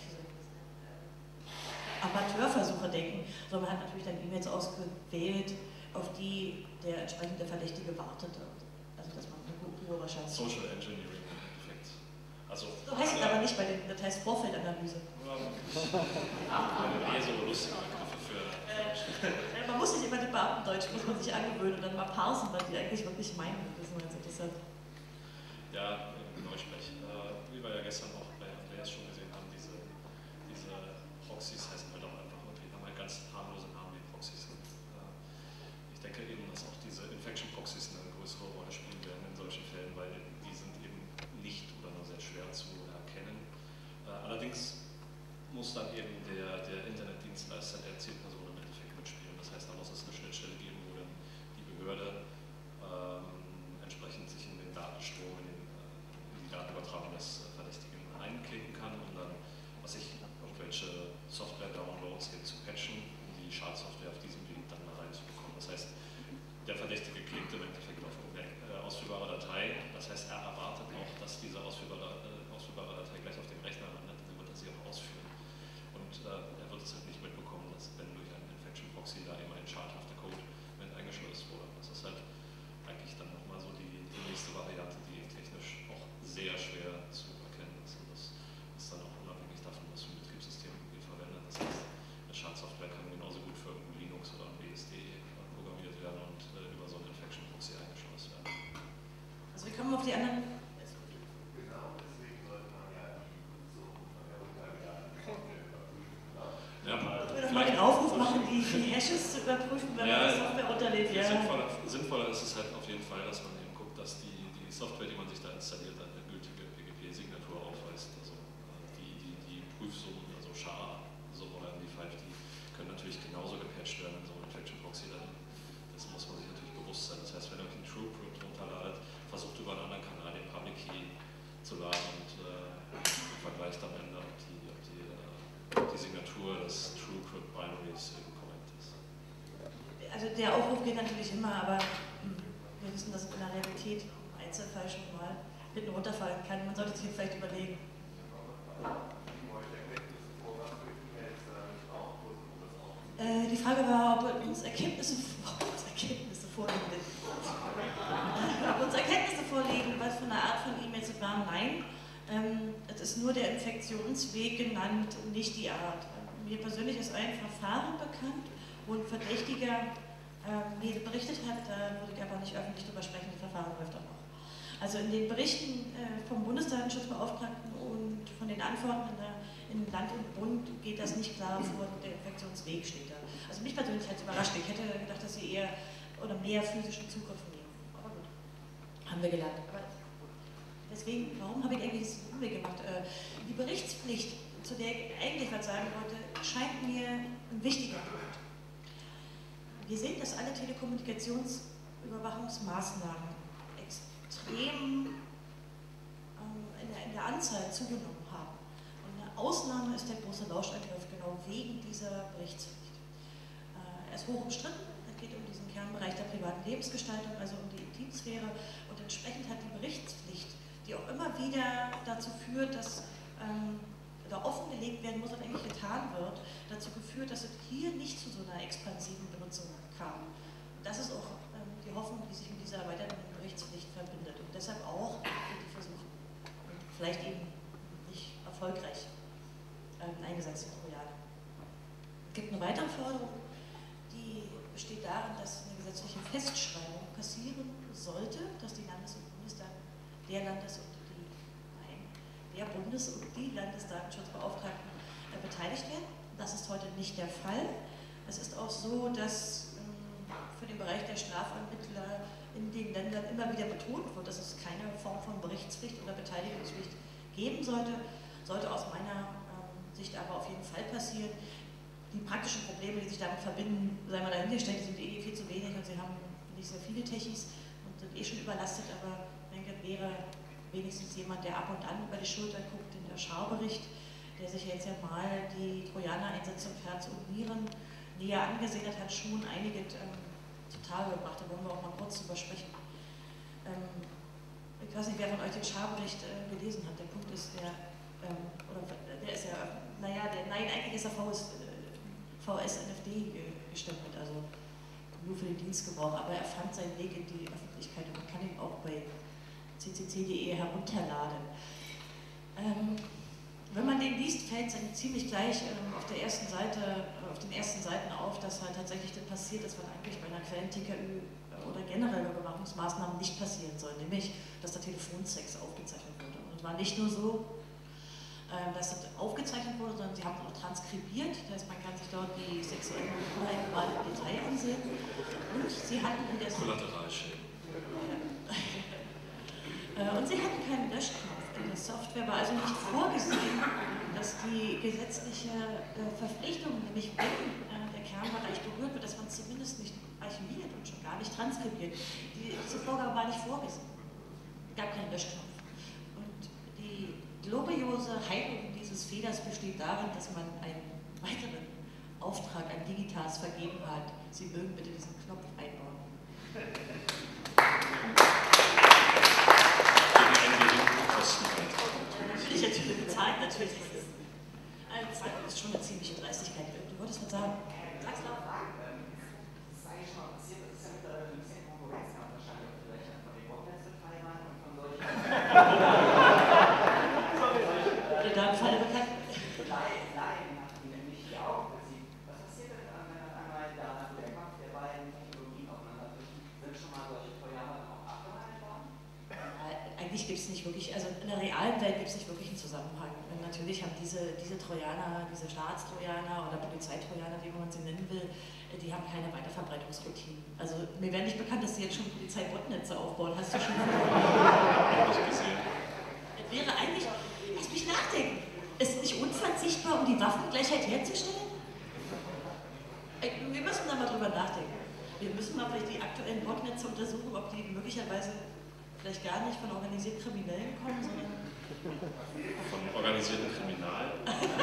Amateurversuche denken, sondern man hat natürlich dann E-Mails ausgewählt, auf die der entsprechende Verdächtige wartete. Also dass man eine hohe Wahrscheinlichkeit. Social Engineering im Endeffekt. Also, so heißt es aber nicht bei den, das heißt Vorfeldanalyse. Ja, eher so lustige Begriffe für. Äh, man muss nicht immer das Beamtendeutsch, muss man sich angewöhnen und dann mal parsen, was die eigentlich wirklich meinen. Das ist ganz interessant. Ja, genau, ich spreche. Äh, wie wir ja gestern auch bei Andreas schon gesehen haben, diese, diese Proxys heißen halt auch einfach und die haben halt ganz harmlose Namen wie Proxys. Und, äh, ich denke eben, dass auch diese Infection-Proxys eine größere Rolle spielen werden in solchen Fällen, weil die sind eben nicht oder nur sehr schwer zu erkennen. Äh, allerdings muss dann eben der, der Internetdienstleister der Zielperson im Endeffekt mitspielen. Das heißt, da muss es eine Schnittstelle geben, wo dann die Behörde ähm, entsprechend sich in den Datenstrom, in, den, äh, in die Datenübertragung des äh, Verdächtigen einklicken kann, um dann, was ich, irgendwelche Software-Downloads eben zu patchen, um die Schadsoftware auf diesem Weg dann reinzubekommen. Das heißt, der Verdächtige klickt im Endeffekt auf eine äh, ausführbare Datei. Das heißt, er erwartet auch, dass diese ausführbare, äh, ausführbare Datei gleich auf dem Rechner landet, dann wird er sie auch ausführen. Und äh, er wird es halt nicht mitbekommen, dass wenn durch einen Infection-Proxy da eben ein schadhafter Code mit eingeschleust wurde. Das ist halt eigentlich dann nochmal so die, die nächste Variante, die technisch auch sehr schwer zu erkennen ist. Und das ist dann auch unabhängig davon, was für ein Betriebssystem wir verwenden. Das heißt, eine Schadsoftware kann genauso gut für Linux oder B S D programmiert werden und äh, über so einen Infection-Proxy eingeschleust werden. Also wir kommen auf die anderen. Ja, wir doch mal den Aufruf machen, die, die Hashes zu überprüfen, wenn ja, man die Software runterlädt. Ja. Sinnvoller, sinnvoller ist es halt auf jeden Fall, dass man eben guckt, dass die, die Software, die man sich da installiert, eine gültige P G P-Signatur aufweist. Also die, die, die Prüfsummen, also S H A, so oder M D fünf, die können natürlich genauso gepatcht werden in so einem Infection-Proxy. Das muss man sich natürlich bewusst sein. Das heißt, wenn ihr euch einen TrueCrypt runterladet, versucht über einen anderen Kanal den Public Key zu laden und äh, vergleicht am Ende, ob die, ob die, äh, die Signatur des TrueCrypt Binaries eben korrekt ist. Also der Aufruf geht natürlich immer, aber wir wissen, dass es in der Realität im Einzelfall schon mal hinten runterfallen kann. Man sollte sich vielleicht überlegen. Äh, die Frage war, ob uns Erkenntnisse, ob uns Erkenntnisse vorliegen. Ob uns Erkenntnisse vorliegen, was für eine Art von E-Mails es waren. Nein, ähm, es ist nur der Infektionsweg genannt, nicht die Art. Mir persönlich ist ein Verfahren bekannt, wo ein Verdächtiger äh, mir berichtet hat, da würde ich aber nicht öffentlich drüber sprechen, das Verfahren läuft auch noch. Also in den Berichten äh, vom Bundesdatenschutzbeauftragten und von den Antworten in, der, in Land und Bund geht das nicht klar vor, der Infektionsweg steht da. Also mich persönlich hat es überrascht. Ich hätte gedacht, dass sie eher oder mehr physischen Zugriff nehmen. Aber gut, haben wir gelernt. Aber deswegen, warum habe ich eigentlich diesen Umweg gemacht? Äh, die Berichtspflicht, zu der ich eigentlich was sagen wollte, scheint mir ein wichtiger Punkt. Wir sehen, dass alle Telekommunikationsüberwachungsmaßnahmen extrem ähm, in, der, in der Anzahl zugenommen haben. Und eine Ausnahme ist der große Lauschangriff, genau wegen dieser Berichtspflicht. Äh, er ist hoch umstritten, es geht um diesen Kernbereich der privaten Lebensgestaltung, also um die Intimsphäre, und entsprechend hat die Berichtspflicht, die auch immer wieder dazu führt, dass ähm, da offengelegt werden muss und eigentlich getan wird, dazu geführt, dass es hier nicht zu so einer expansiven Benutzung kam. Und das ist auch ähm, die Hoffnung, die sich mit dieser erweiterten Berichtspflicht verbindet. Und deshalb auch die Versuche, vielleicht eben nicht erfolgreich ähm, eingesetzte Trojaner. Es gibt eine weitere Forderung, die besteht darin, dass eine gesetzliche Festschreibung passieren sollte, dass die Landes- und Bundesdaten, der Landes- und die, nein, der Bundes- und die Landesdatenschutzbeauftragten äh, beteiligt werden. Das ist heute nicht der Fall. Es ist auch so, dass ähm, für den Bereich der Strafermittler in den Ländern immer wieder betont wird, dass es keine Form von Berichtspflicht oder Beteiligungspflicht geben sollte. Sollte aus meiner ähm, Sicht aber auf jeden Fall passieren. Die praktischen Probleme, die sich damit verbinden, sei mal dahingestellt, die sind eh viel zu wenig und sie haben nicht sehr viele Techis und sind eh schon überlastet, aber ich denke, wäre wenigstens jemand, der ab und an über die Schulter guckt, in der Schau-Bericht, der sich jetzt ja mal die Trojaner-Einsätze im Herz und Nieren näher angesehen hat, hat schon einige ähm, zutage gebracht. Da wollen wir auch mal kurz drüber sprechen. Ähm, ich weiß nicht, wer von euch den Schau-Bericht äh, gelesen hat. Der Punkt ist, der, ähm, oder der ist ja, naja, der, nein, eigentlich ist er V S, äh, V S N F D gestempelt, also nur für den Dienstgebrauch, aber er fand seinen Weg in die Öffentlichkeit und man kann ihn auch bei c c c punkt d e herunterladen. Ähm, wenn man den liest, fällt es ziemlich gleich ähm, auf der ersten Seite, auf den ersten Seiten auf, dass halt tatsächlich das passiert ist, was eigentlich bei einer Quellen-T K Ü oder generell Überwachungsmaßnahmen nicht passieren soll, nämlich, dass der Telefonsex aufgezeichnet wurde. Und es war nicht nur so, äh, dass das aufgezeichnet wurde, sondern sie haben es auch transkribiert, das heißt, man kann sich dort die sexuellen Inhalte mal im Detail ansehen. Und sie hatten in der Kollateralschäden. Und sie hatten keinen Löschknopf. In der Software war also nicht vorgesehen, dass die gesetzliche äh, Verpflichtung, nämlich wenn äh, der Kernbereich berührt wird, dass man zumindest nicht archiviert und schon gar nicht transkribiert. Die, diese Vorgabe war nicht vorgesehen. Es gab keinen Löschknopf. Und die gloriose Heilung dieses Fehlers besteht darin, dass man einen weiteren Auftrag an Digitas vergeben hat. Sie mögen bitte diesen Knopf einbauen. Ich natürlich bezahlt, natürlich. Also, das ist schon eine ziemliche Dreistigkeit. Du wolltest was sagen? Sag's doch. Das ist eigentlich schon mal passiert, das ist ja mittlerweile ein bisschen Konkurrenzkampf wahrscheinlich vielleicht von den Botnetzbetreibern und von solchen. Oder da im Falle bekannt. Laien hatten nämlich hier auch im Prinzip. Was passiert denn dann, wenn auf einmal da der Kampf der beiden Technologien aufeinander trifft? Sind schon mal solche Trojaner auch abgehalten worden? Eigentlich gibt es nicht wirklich, also in der realen Welt gibt es nicht wirklich einen Zusammenhang. Und natürlich haben diese, diese Trojaner, diese Staatstrojaner oder Polizeitrojaner, wie man sie nennen will, die haben keine Weiterverbreitungsroutinen. Also mir wäre nicht bekannt, dass sie jetzt schon Polizeibotnetze aufbauen. Hast du schon Habe ich gesehen. Das wäre eigentlich, lass mich nachdenken, ist es nicht unverzichtbar, um die Waffengleichheit herzustellen? Wir müssen da mal drüber nachdenken. Wir müssen mal vielleicht die aktuellen Botnetze untersuchen, ob die möglicherweise vielleicht gar nicht von organisierten Kriminellen kommen, sondern von organisierten Kriminalen.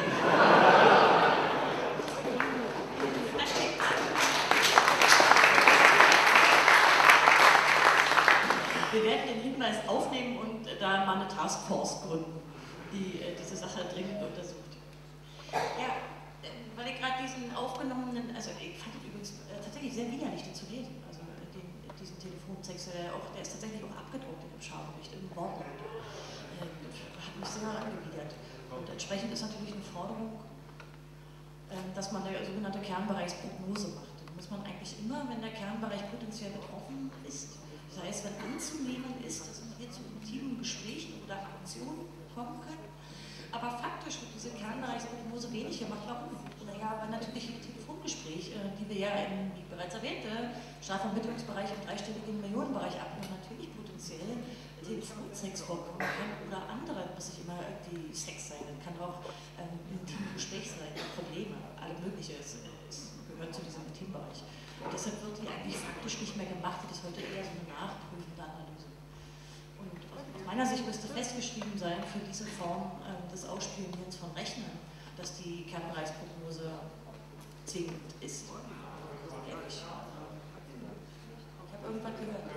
Wir werden den Hinweis aufnehmen und da mal eine Taskforce gründen, die äh, diese Sache dringend untersucht. Ja, äh, weil ich gerade diesen aufgenommenen, also ich fand es übrigens äh, tatsächlich sehr widerlich, den zu lesen. Also äh, den, diesen Telefonsex, äh, auch, der ist tatsächlich auch abgedruckt in dem Schau-Bericht, im Wortlaut. Äh, hat mich sehr angewidert. Und entsprechend ist natürlich eine Forderung, äh, dass man eine sogenannte Kernbereichsprognose macht. Dann muss man eigentlich immer, wenn der Kernbereich potenziell betroffen ist, Das heißt, wenn anzunehmen ist, dass es hier zu intimen Gesprächen oder Aktionen kommen können. Aber faktisch wird diese Kernbereichsprognose wenig gemacht. Warum? Naja, weil natürlich im Telefongespräch, die wir ja im, wie bereits erwähnte, Strafvermittlungsbereich im dreistelligen Millionenbereich abnehmen, natürlich potenziell Telefonsex vorkommen kann oder andere, muss nicht immer irgendwie Sex sein, das kann auch ähm, ein intimes Gespräch sein, Probleme, alle mögliche, es, es gehört zu diesem Intimbereich. Und deshalb wird die eigentlich faktisch nicht mehr gemacht, das ist heute eher so eine nachprüfende Analyse. Und aus meiner Sicht müsste festgeschrieben sein für diese Form ähm, des Ausspionierens von Rechnern, dass die Kernbereichsprognose zwingend ist. Also ehrlich. Ich habe irgendwann gehört.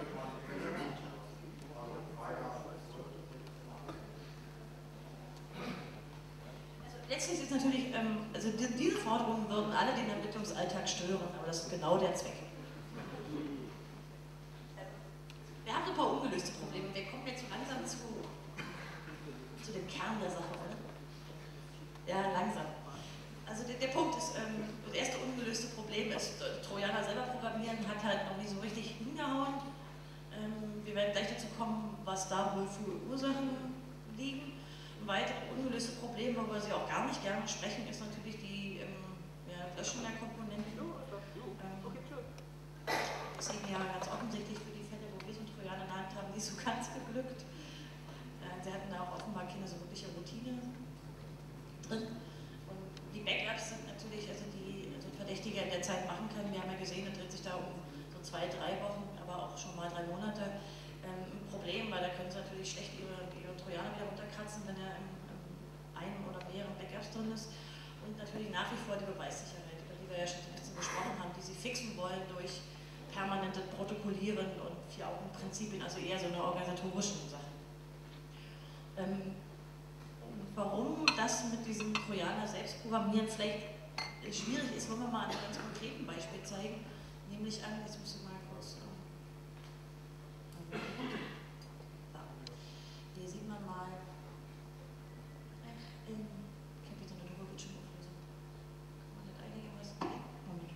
Letztlich ist natürlich, ähm, also die, diese Forderungen würden alle den Ermittlungsalltag stören, aber das ist genau der Zweck. Wir haben ein paar ungelöste Probleme. Wir kommen jetzt so langsam zu, zu dem Kern der Sache, oder? Ja, langsam. Also der, der Punkt ist, ähm, das erste ungelöste Problem ist, Trojaner selber programmieren hat halt noch nie so richtig hingehauen. Ähm, wir werden gleich dazu kommen, was da wohl für Ursachen liegen. Ein weiteres ungelöste Problem, worüber Sie auch gar nicht gerne sprechen, ist natürlich die ähm, ja, Löschung der Komponenten. Ähm, das ist Ihnen ja ganz offensichtlich für die Fälle, wo wir so einen Trojaner in der Hand haben, nicht so ganz geglückt. Äh, Sie hatten da auch offenbar keine so wirkliche Routine drin. Und die Backups sind natürlich, also die also Verdächtige in der Zeit machen können. Wir haben ja gesehen, es dreht sich da um so zwei, drei Wochen, aber auch schon mal drei Monate. Ähm, ein Problem, weil da können Sie natürlich schlecht Ihre, ihre Trojaner wieder runterkratzen, wenn er im, im einen oder mehreren Backups drin ist. Und natürlich nach wie vor die Beweissicherheit, über die wir ja schon ein bisschen gesprochen haben, die Sie fixen wollen durch permanentes Protokollieren und Vier-Augen-Prinzipien, also eher so eine organisatorische Sache. Ähm, warum das mit diesem Trojaner selbst programmieren vielleicht schwierig ist, wollen wir mal an einem ganz konkreten Beispiel zeigen, nämlich an, jetzt muss ich mal kurz, ja. Hier sieht man mal, in, ich habe jetzt eine doofe Bildschirmauflösung, kann man nicht einigermaßen, Moment.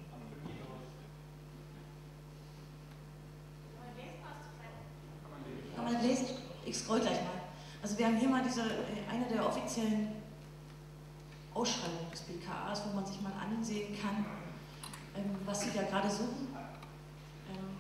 Kann man lesen? Ich scroll gleich mal. Also wir haben hier mal diese, eine der offiziellen Ausschreibungen des B K As, wo man sich mal ansehen kann, ähm, was sie da gerade suchen. Ähm,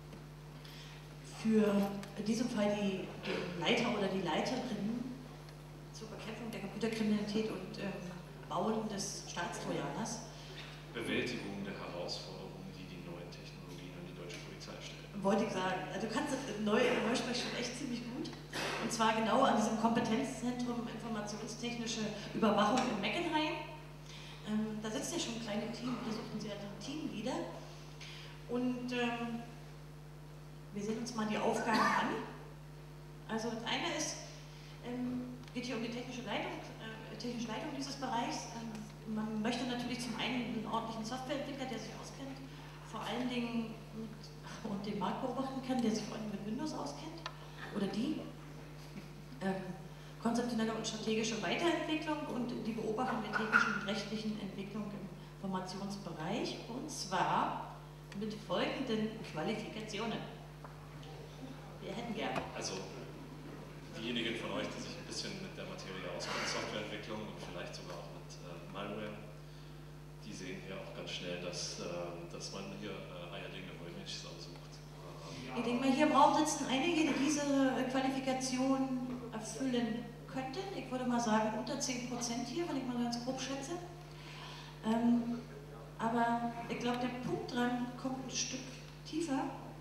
für in diesem Fall die, die Leiter oder die Leiterin zur Bekämpfung der Computerkriminalität und ähm, Bauen des Staatstrojaners. Bewältigung der Herausforderungen, die die neuen Technologien an die deutsche Polizei stellen. Wollte ich sagen. Also du kannst das neu, neu sprechen schon echt ziemlich gut. Und zwar genau an diesem Kompetenzzentrum Informationstechnische Überwachung in Meckenheim. Ähm, da sitzt ja schon ein kleines Team, da suchen sie ja den Teamleader. Und ähm, wir sehen uns mal die Aufgaben an. Also das eine ist, ähm, geht hier um die technische Leitung, äh, technische Leitung dieses Bereichs. Ähm, man möchte natürlich zum einen einen ordentlichen Softwareentwickler, der sich auskennt, vor allen Dingen mit, und den Markt beobachten kann, der sich vor allem mit Windows auskennt, oder die. Ähm, konzeptionelle und strategische Weiterentwicklung und die Beobachtung der technischen und rechtlichen Entwicklung im Informationsbereich, und zwar mit folgenden Qualifikationen. Wir hätten gerne. Also diejenigen von euch, die sich ein bisschen mit der Materie auskennen, Softwareentwicklung und vielleicht sogar auch mit äh, Malware, die sehen hier auch ganz schnell, dass, äh, dass man hier äh, Eierdinge Wollmilchsau sucht. Ich denke mal, hier im Raum sitzen einige, die diese Qualifikation erfüllen könnten. Ich würde mal sagen, unter zehn Prozent hier, wenn ich mal ganz grob schätze. Ähm, aber ich glaube, der Punkt dran kommt ein Stück tiefer.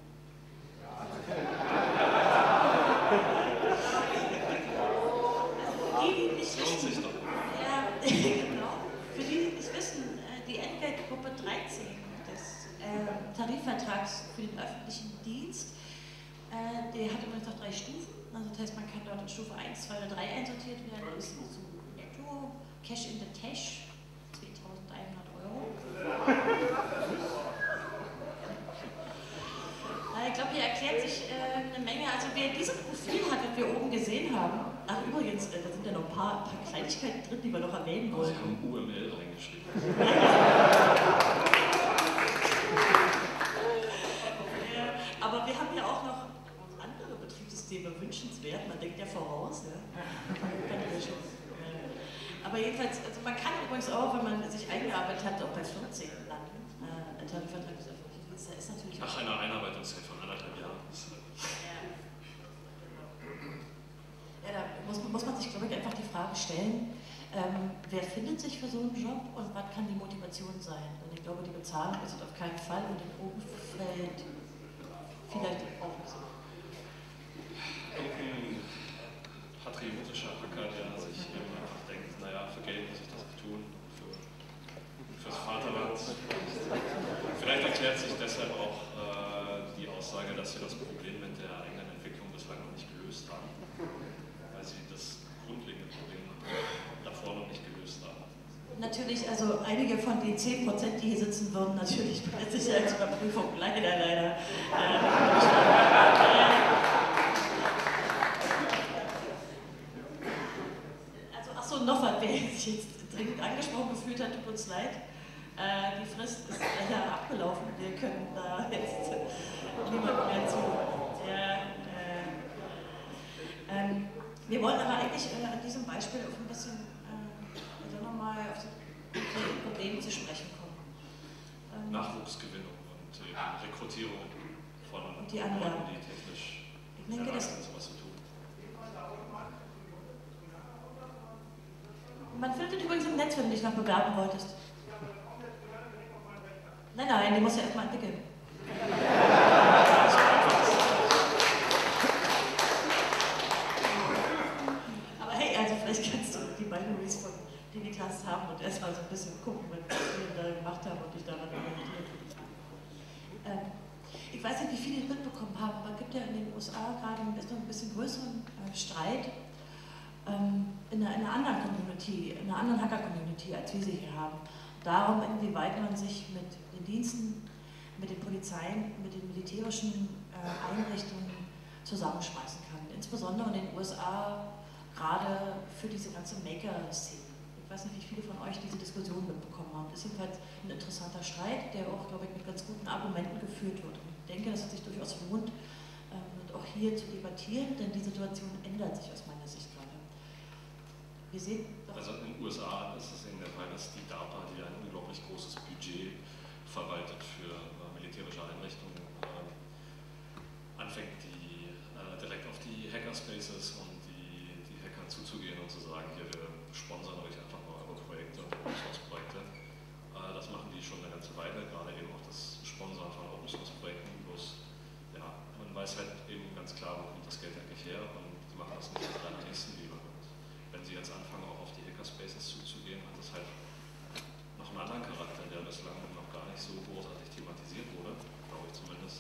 Also die, die nicht wissen, ja, genau, für die, die nicht wissen, die Entgeltgruppe dreizehn des äh, Tarifvertrags für den öffentlichen Dienst, äh, der hat übrigens noch drei Stufen. Also das heißt, man kann dort in Stufe eins, zwei oder drei einsortiert werden. Das ist so netto, Cash in the Tash, zweitausendeinhundert Euro. Ich glaube, hier erklärt sich äh, eine Menge. Also wer dieses Profil hat, das wir oben gesehen haben, ach übrigens, äh, da sind ja noch ein paar, ein paar Kleinigkeiten drin, die wir noch erwähnen wollen. Sie haben U M L reingeschrieben. Aber wir haben ja auch noch sich eingearbeitet hat, auch bei vierzehn landen. Äh, ein Tarifvertrag ist erfolgreich. Das ist natürlich Nach einer Einarbeitungszeit von anderthalb Jahren. Ja, ja da muss, muss man sich, glaube ich, einfach die Frage stellen, ähm, wer findet sich für so einen Job und was kann die Motivation sein? Und ich glaube, die Bezahlung ist es auf keinen Fall und im Umfeld vielleicht auch nicht so. Irgendein patriotischer Hacker, der sich eben einfach denkt, naja, für Geld muss ich das nicht tun, für, fürs Vaterland. Vielleicht erklärt sich deshalb auch äh, die Aussage, dass sie das Problem mit der eigenen Entwicklung bislang noch nicht gelöst haben, weil sie das grundlegende Problem davor noch nicht gelöst haben. Natürlich, also einige von den zehn Prozent, die hier sitzen, würden natürlich bei der Sicherheitsüberprüfung leider, leider. Äh, also, ach so, noch was, wer sich jetzt dringend angesprochen gefühlt hat, tut uns leid. Äh, die Frist ist leider abgelaufen. Wir können da jetzt niemand mehr zu. Ja, äh, ähm, wir wollen aber eigentlich äh, an diesem Beispiel auf ein bisschen äh, nochmal auf die konkreten Probleme zu sprechen kommen. Ähm, Nachwuchsgewinnung und eben Rekrutierung von und die Angaben, die technisch ich denke, das, sind, sowas zu tun. Man findet übrigens im Netz, wenn du dich noch bewerben wolltest. Nein, nein, die muss ja erstmal entwickeln. Aber hey, also vielleicht kannst du die Binaries von Digiclass haben und erstmal so ein bisschen gucken, was wir da gemacht haben und dich daran orientieren. Ähm, ich weiß nicht, wie viele es mitbekommen haben, aber es gibt ja in den U S A gerade ein bisschen größeren äh, Streit ähm, in, einer, in einer anderen Community, in einer anderen Hacker-Community, als wir sie hier haben. Darum, inwieweit man sich mit den Diensten, mit den Polizeien, mit den militärischen äh, Einrichtungen zusammenschmeißen kann. Insbesondere in den U S A, gerade für diese ganze Maker-Szene. Ich weiß nicht, wie viele von euch diese Diskussion mitbekommen haben. Das ist jedenfalls ein interessanter Streit, der auch, glaube ich, mit ganz guten Argumenten geführt wird. Und ich denke, dass es sich durchaus lohnt, ähm, auch hier zu debattieren, denn die Situation ändert sich aus meiner Sicht gerade. Wir sehen doch, also in den U S A ist es eben der Fall, dass die DARPA, die ein unglaublich großes Budget verwaltet für äh, militärische Einrichtungen, äh, anfängt, die, äh, direkt auf die Hackerspaces und die, die Hacker zuzugehen und zu sagen, hier, wir sponsern euch einfach mal eure Projekte und Open-Source-Projekte. Äh, das machen die schon eine ganze Weile, gerade eben auch das Sponsern von Open-Source-Projekten. Bloß, ja, man weiß halt eben ganz klar, wo kommt das Geld eigentlich her und die machen das nicht mit deiner Nächstenliebe. Wenn sie jetzt anfangen, auch auf die Hackerspaces zuzugehen, hat das halt noch einen anderen Charakter, der bislang noch gar nicht so großartig thematisiert wurde, glaube ich zumindest.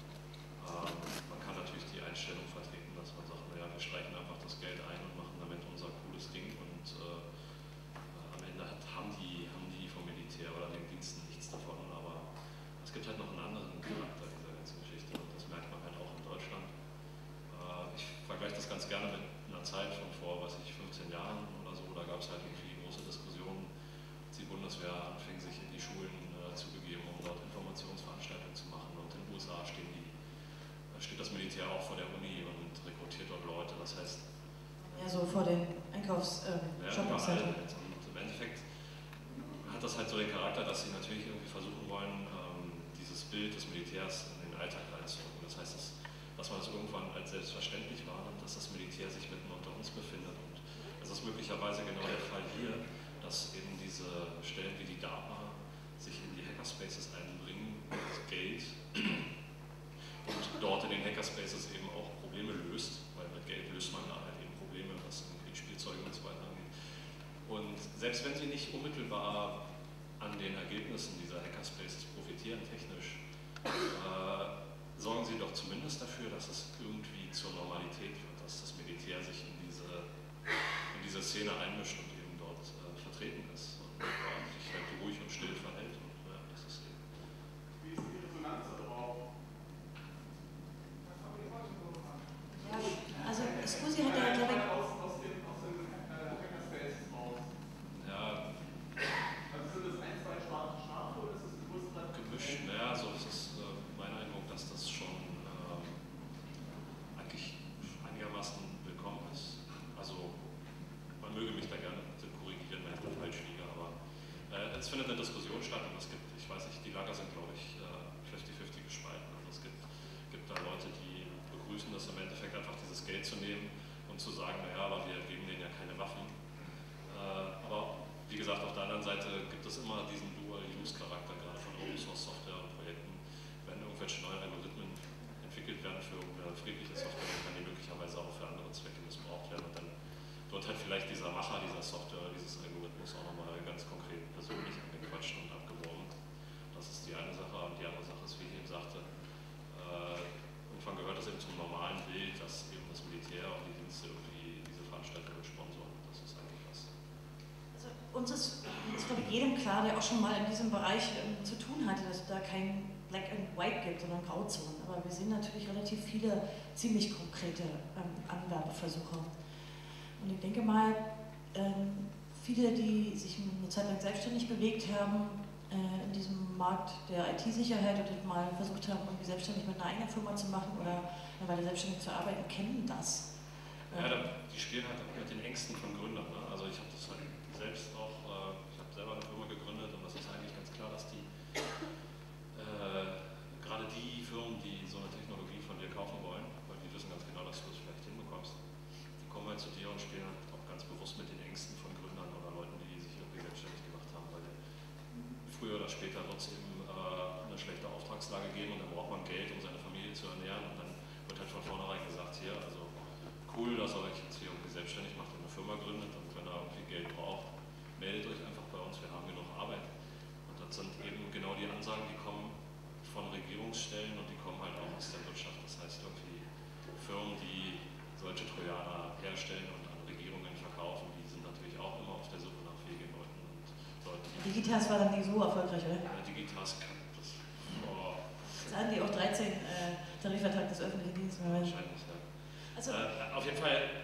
Ähm, man kann natürlich die Einstellung vertreten, dass man sagt, naja, wir streichen einfach das Geld ein und machen damit unser cooles Ding und äh, äh, am Ende hat, haben, die, haben die vom Militär oder den Diensten nichts davon, aber es gibt halt noch einen anderen Charakter dieser ganzen Geschichte und das merkt man halt auch in Deutschland. Äh, ich vergleiche das ganz gerne mit einer Zeit von vor, weiß ich, fünfzehn Jahren oder so, da gab es halt irgendwie große Diskussionen, als die Bundeswehr anfing, sich in die Schulen äh, zu begeben, um dort Informationsveranstaltungen zu machen. Und in den U S A stehen die, da steht das Militär auch vor der Uni und rekrutiert dort Leute. Das heißt, ja, so vor den Einkaufs-Shopping-Zentren. Ähm, ja, und im Endeffekt hat das halt so den Charakter, dass sie natürlich irgendwie versuchen wollen, ähm, dieses Bild des Militärs in den Alltag reinzurücken. Das heißt, dass, dass man es irgendwann als selbstverständlich wahrnimmt, dass das Militär sich mitten unter uns befindet. Und es ist möglicherweise genau der Fall hier, dass eben diese Stellen wie die DARPA sich in die Hackerspaces einbringen, mit Geld und dort in den Hackerspaces eben auch Probleme löst, weil mit Geld löst man da halt eben Probleme, was Spielzeuge und so weiter angeht. Und selbst wenn sie nicht unmittelbar an den Ergebnissen dieser Hackerspaces profitieren, technisch, äh, sorgen sie doch zumindest dafür, dass es irgendwie zur Normalität wird, dass das Militär sich in diese, in diese Szene einmischt und eben dort äh, vertreten ist und ja, sich halt ruhig und still verhält. Und, ja, das ist eben. Wie ist die Resonanz darauf? Ja, also Scusi hat ja, glaube ich, aus, aus den, aus den äh, Hackerspaces raus. Ja, also sind das ein, zwei schwarze Schafe oder ist das ein größerer gemischt, naja, also es ist äh, mein Eindruck, dass das schon äh, eigentlich einigermaßen willkommen ist. Also man möge mich da gerne korrigieren, wenn ich da falsch liege, aber findet eine Diskussion statt und es gibt, ich weiß nicht, die Lager sind, glaube ich, fünfzig fünfzig gespalten. Also es gibt, gibt da Leute, die begrüßen das im Endeffekt einfach dieses Geld zu nehmen und zu sagen, naja, aber wir geben denen ja keine Waffen. Äh, aber wie gesagt, auf der anderen Seite gibt es immer diesen Dual-Use-Charakter, gerade von Open-Source-Software und Projekten. Wenn irgendwelche neuen Algorithmen entwickelt werden für eine friedliche Software, dann kann die möglicherweise auch für andere Zwecke missbraucht werden. Und dann wird halt vielleicht dieser Macher dieser Software, dieses Algorithmus auch nochmal ganz konkret persönlich angequatscht und abgeworben. Das ist die eine Sache. Und die andere Sache ist, wie ich eben sagte, äh, irgendwann gehört es eben zum normalen Bild, dass eben das Militär und die Dienste irgendwie diese Veranstaltungen sponsoren. Das ist eigentlich was. Also uns ist, ist glaube ich jedem klar, der auch schon mal in diesem Bereich ähm, zu tun hatte, dass es da kein Black and White gibt, sondern Grauzonen. Aber wir sehen natürlich relativ viele ziemlich konkrete ähm, Anwerbeversuche. Und ich denke mal, ähm, viele, die sich eine Zeit lang selbstständig bewegt haben, äh, in diesem Markt der I T-Sicherheit oder mal versucht haben, irgendwie selbstständig mit einer eigenen Firma zu machen oder ja, weiter selbstständig zu arbeiten, kennen das. Ja, die spielen halt mit den Ängsten von Gründern. Ne? Also ich habe das halt selbst auch, äh, ich habe selber eine Firma gegründet und das ist eigentlich ganz klar, dass die, äh, gerade die Firmen, die so eine Technologie von dir kaufen wollen, weil die wissen ganz genau, dass du das vielleicht hinbekommst, die kommen halt zu dir und spielen halt auch ganz bewusst mit den Ängsten von Gründern oder Leuten, die sich irgendwie selbstständig gemacht haben, weil früher oder später wird es eben äh, eine schlechte Auftragslage geben und dann braucht man Geld, um seine Familie zu ernähren und dann wird halt von vornherein gesagt, hier, also cool, dass ihr euch jetzt hier irgendwie selbstständig macht und eine Firma gründet und wenn ihr irgendwie Geld braucht, meldet euch einfach bei uns, wir haben genug Arbeit. Und das sind eben genau die Ansagen, die kommen von Regierungsstellen und die kommen halt auch aus der Wirtschaft. Das heißt irgendwie Firmen, die solche Trojaner herstellen und an Regierungen verkaufen, die sind natürlich auch immer auf der Suche nach fähigen Leuten und Leuten, die... Digitas war dann nicht so erfolgreich, oder? Ja, Digitas kann das... Oh. Jetzt haben die auch dreizehn äh, Tarifvertrag des öffentlichen Dienstes. Wahrscheinlich, ja. Also, äh, auf jeden Fall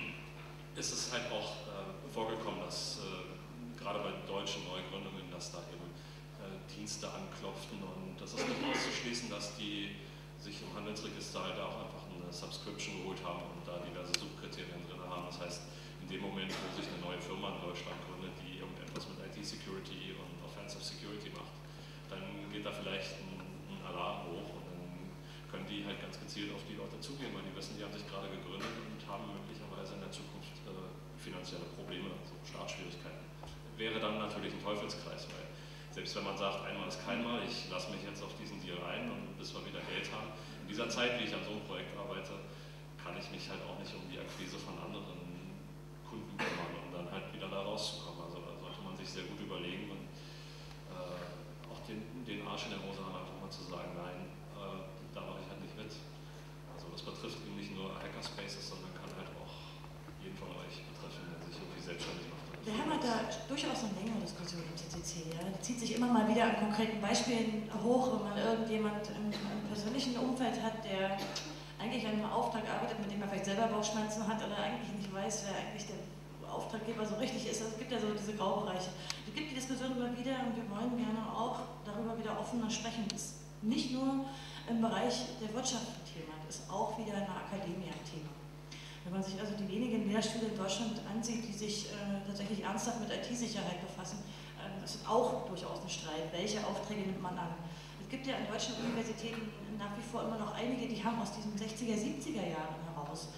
ist es halt auch äh, vorgekommen, dass äh, gerade bei deutschen Neugründungen, dass da eben äh, Dienste anklopften und das ist nicht auszuschließen, dass die sich im Handelsregister halt auch einfach eine Subscription geholt haben und da diverse Suchkriterien drin haben. Das heißt, in dem Moment, wo sich eine neue Firma in Deutschland gründet, die irgendetwas mit I T-Security und Offensive Security macht, dann geht da vielleicht ein, ein Alarm hoch und dann können die halt ganz gezielt auf die Leute zugehen, weil die wissen, die haben sich gerade gegründet und haben möglicherweise in der Zukunft äh, finanzielle Probleme, also Startschwierigkeiten. Wäre dann natürlich ein Teufelskreis, weil selbst wenn man sagt, einmal ist keinmal, ich lasse mich jetzt auf diesen Deal ein und bis wir wieder Geld haben, in dieser Zeit, wie ich an so einem Projekt arbeite, kann ich mich halt auch nicht um die Akquise von anderen Kunden kümmern, um dann halt wieder da rauszukommen. Also da sollte man sich sehr gut überlegen und äh, auch den, den Arsch in der Hose haben, einfach mal zu sagen, nein, äh, da mache ich halt nicht mit. Also das betrifft eben nicht nur Hackerspaces, sondern kann halt auch jeden von euch betreffen, der sich irgendwie selbstständig macht. wir haben halt da durchaus eine längere Diskussion im C C C. Ja. Die zieht sich immer mal wieder an konkreten Beispielen hoch, wenn man irgendjemand im, im persönlichen Umfeld hat, der eigentlich an einem Auftrag arbeitet, mit dem er vielleicht selber Bauchschmerzen hat oder eigentlich nicht weiß, wer eigentlich der Auftraggeber so richtig ist. Also es gibt ja so diese Graubereiche. Es gibt die Diskussion immer wieder und wir wollen gerne auch darüber wieder offener sprechen. Das ist nicht nur im Bereich der Wirtschaft ein Thema, das ist auch wieder in der Akademie ein Thema. Wenn man sich also die wenigen Lehrstühle in Deutschland ansieht, die sich äh, tatsächlich ernsthaft mit I T-Sicherheit befassen, äh, das ist auch durchaus ein Streit. Welche Aufträge nimmt man an? Es gibt ja an deutschen Universitäten nach wie vor immer noch einige, die haben aus diesen sechziger, siebziger Jahren heraus,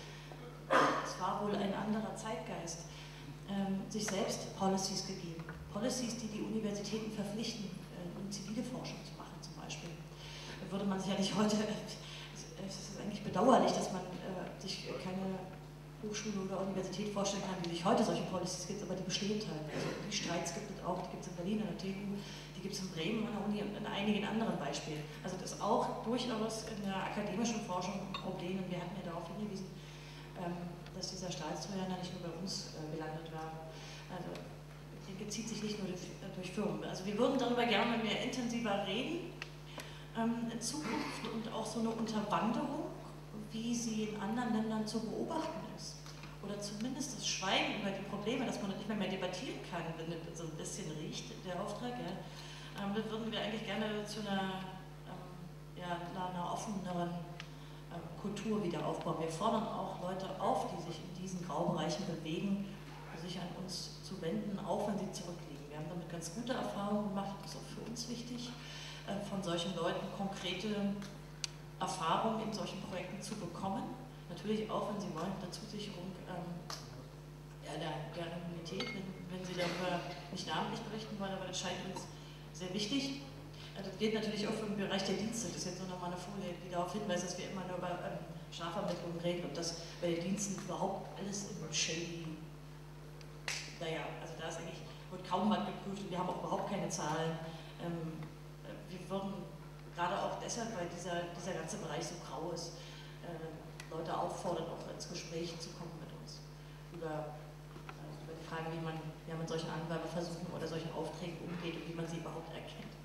es war wohl ein anderer Zeitgeist, ähm, sich selbst Policies gegeben. Policies, die die Universitäten verpflichten, äh, zivile Forschung zu machen zum Beispiel. Da würde man sicherlich heute, äh, es ist eigentlich bedauerlich, dass man äh, sich keine Hochschule oder Universität vorstellen kann, wie sich heute solche Policies gibt, aber die bestehen halt. Also die Streits gibt es auch, die gibt es in Berlin an der T U, die gibt es in Bremen an der Uni und in einigen anderen Beispielen. Also das ist auch durchaus in der akademischen Forschung ein Problem und wir hatten ja darauf hingewiesen, ähm, dass dieser Staatstrojaner nicht nur bei uns äh, gelandet war. Also ich denke, zieht sich nicht nur durch, äh, durch Firmen. Also wir würden darüber gerne mehr intensiver reden ähm, in Zukunft und auch so eine Unterwanderung, wie sie in anderen Ländern zu beobachten ist. Oder zumindest das Schweigen über die Probleme, dass man nicht mehr, mehr debattieren kann, wenn es so ein bisschen riecht, der Auftrag. Ja. Ähm, das würden wir eigentlich gerne zu einer, ähm, ja, einer offeneren ähm, Kultur wieder aufbauen. Wir fordern auch Leute auf, die sich in diesen Graubereichen bewegen, sich an uns zu wenden, auch wenn sie zurückliegen. wir haben damit ganz gute Erfahrungen gemacht, das ist auch für uns wichtig, äh, von solchen Leuten konkrete Erfahrungen in solchen Projekten zu bekommen. Natürlich auch, wenn sie wollen, der Zusicherung ähm, ja, der, der Anonymität, wenn, wenn sie darüber nicht namentlich berichten wollen, aber das scheint uns sehr wichtig. Das gilt natürlich auch für den Bereich der Dienste. Das ist jetzt nur noch mal eine Folie, die darauf hinweist, dass wir immer nur über ähm, Strafvermittlung reden und dass bei den Diensten überhaupt alles im Shady, naja, also da ist eigentlich, wird kaum was geprüft und wir haben auch überhaupt keine Zahlen. Ähm, wir würden gerade auch deshalb, weil dieser, dieser ganze Bereich so grau ist, äh, Leute auffordern, auch ins Gespräch zu kommen mit uns über, äh, über die Frage, wie man ja, mit solchen Anwerbeversuchen oder solchen Aufträgen umgeht und wie man sie überhaupt erkennt.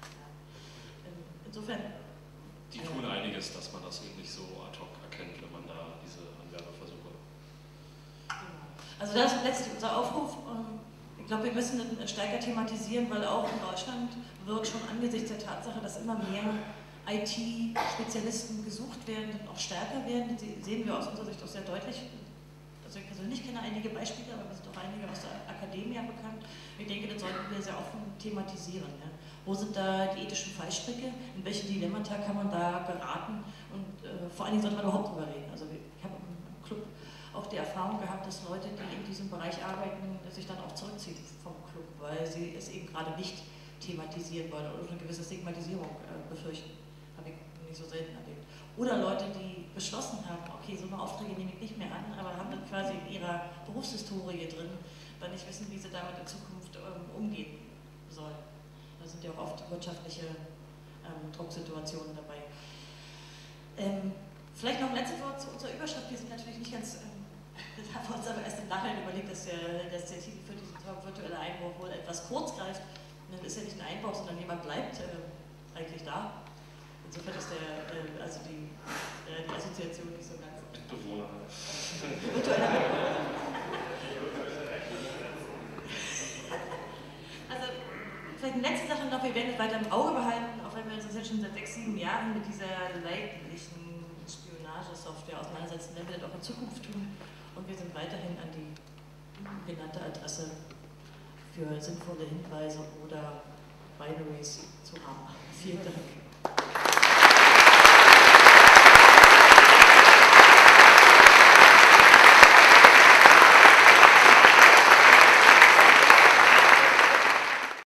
Insofern. Die tun einiges, dass man das eben nicht so ad hoc erkennt, wenn man da diese Anwerbeversuche. Genau. Also das ist letztlich unser Aufruf. Ich glaube, wir müssen das stärker thematisieren, weil auch in Deutschland wird schon angesichts der Tatsache, dass immer mehr I T-Spezialisten gesucht werden, auch stärker werden. Die sehen wir aus unserer Sicht auch sehr deutlich. Also ich persönlich kenne einige Beispiele, aber wir sind auch einige aus der Akademie bekannt. Ich denke, das sollten wir sehr offen thematisieren. Ja. Wo sind da die ethischen Fallstricke? In welche Dilemmata kann man da geraten? Und äh, vor allen Dingen sollte man überhaupt drüber reden. Also ich habe im Club auch die Erfahrung gehabt, dass Leute, die in diesem Bereich arbeiten, sich dann auch zurückziehen vom Club, weil sie es eben gerade nicht thematisieren wollen oder eine gewisse Stigmatisierung äh, befürchten. Habe ich nicht so selten erlebt. Oder Leute, die beschlossen haben, okay, so eine Aufträge nehme ich nicht mehr an, aber haben dann quasi in ihrer Berufshistorie drin, weil nicht wissen, wie sie damit in Zukunft ähm, umgehen sollen. Da sind ja auch oft wirtschaftliche ähm, Drucksituationen dabei. Ähm, vielleicht noch ein letztes Wort zu unserer Überschrift. Wir sind natürlich nicht ganz, ähm, das haben wir uns aber erst im Nachhinein überlegt, dass der, dass der Titel für diesen Talk virtuelle Einbruch wohl etwas kurz greift. Und dann ist ja nicht ein Einbruch, sondern jemand bleibt äh, eigentlich da. Insofern ist der, äh, also die, äh, die Assoziation nicht so ganz. Bewohner. Virtuelle Einbruch. Also, vielleicht eine letzte Sache noch, wir werden es weiter im Auge behalten, auch wenn wir uns jetzt schon seit sechs, sieben Jahren mit dieser leidlichen Spionagesoftware auseinandersetzen, werden wir das auch in Zukunft tun und wir sind weiterhin an die genannte Adresse für sinnvolle Hinweise oder Binaries zu haben. Vielen Dank.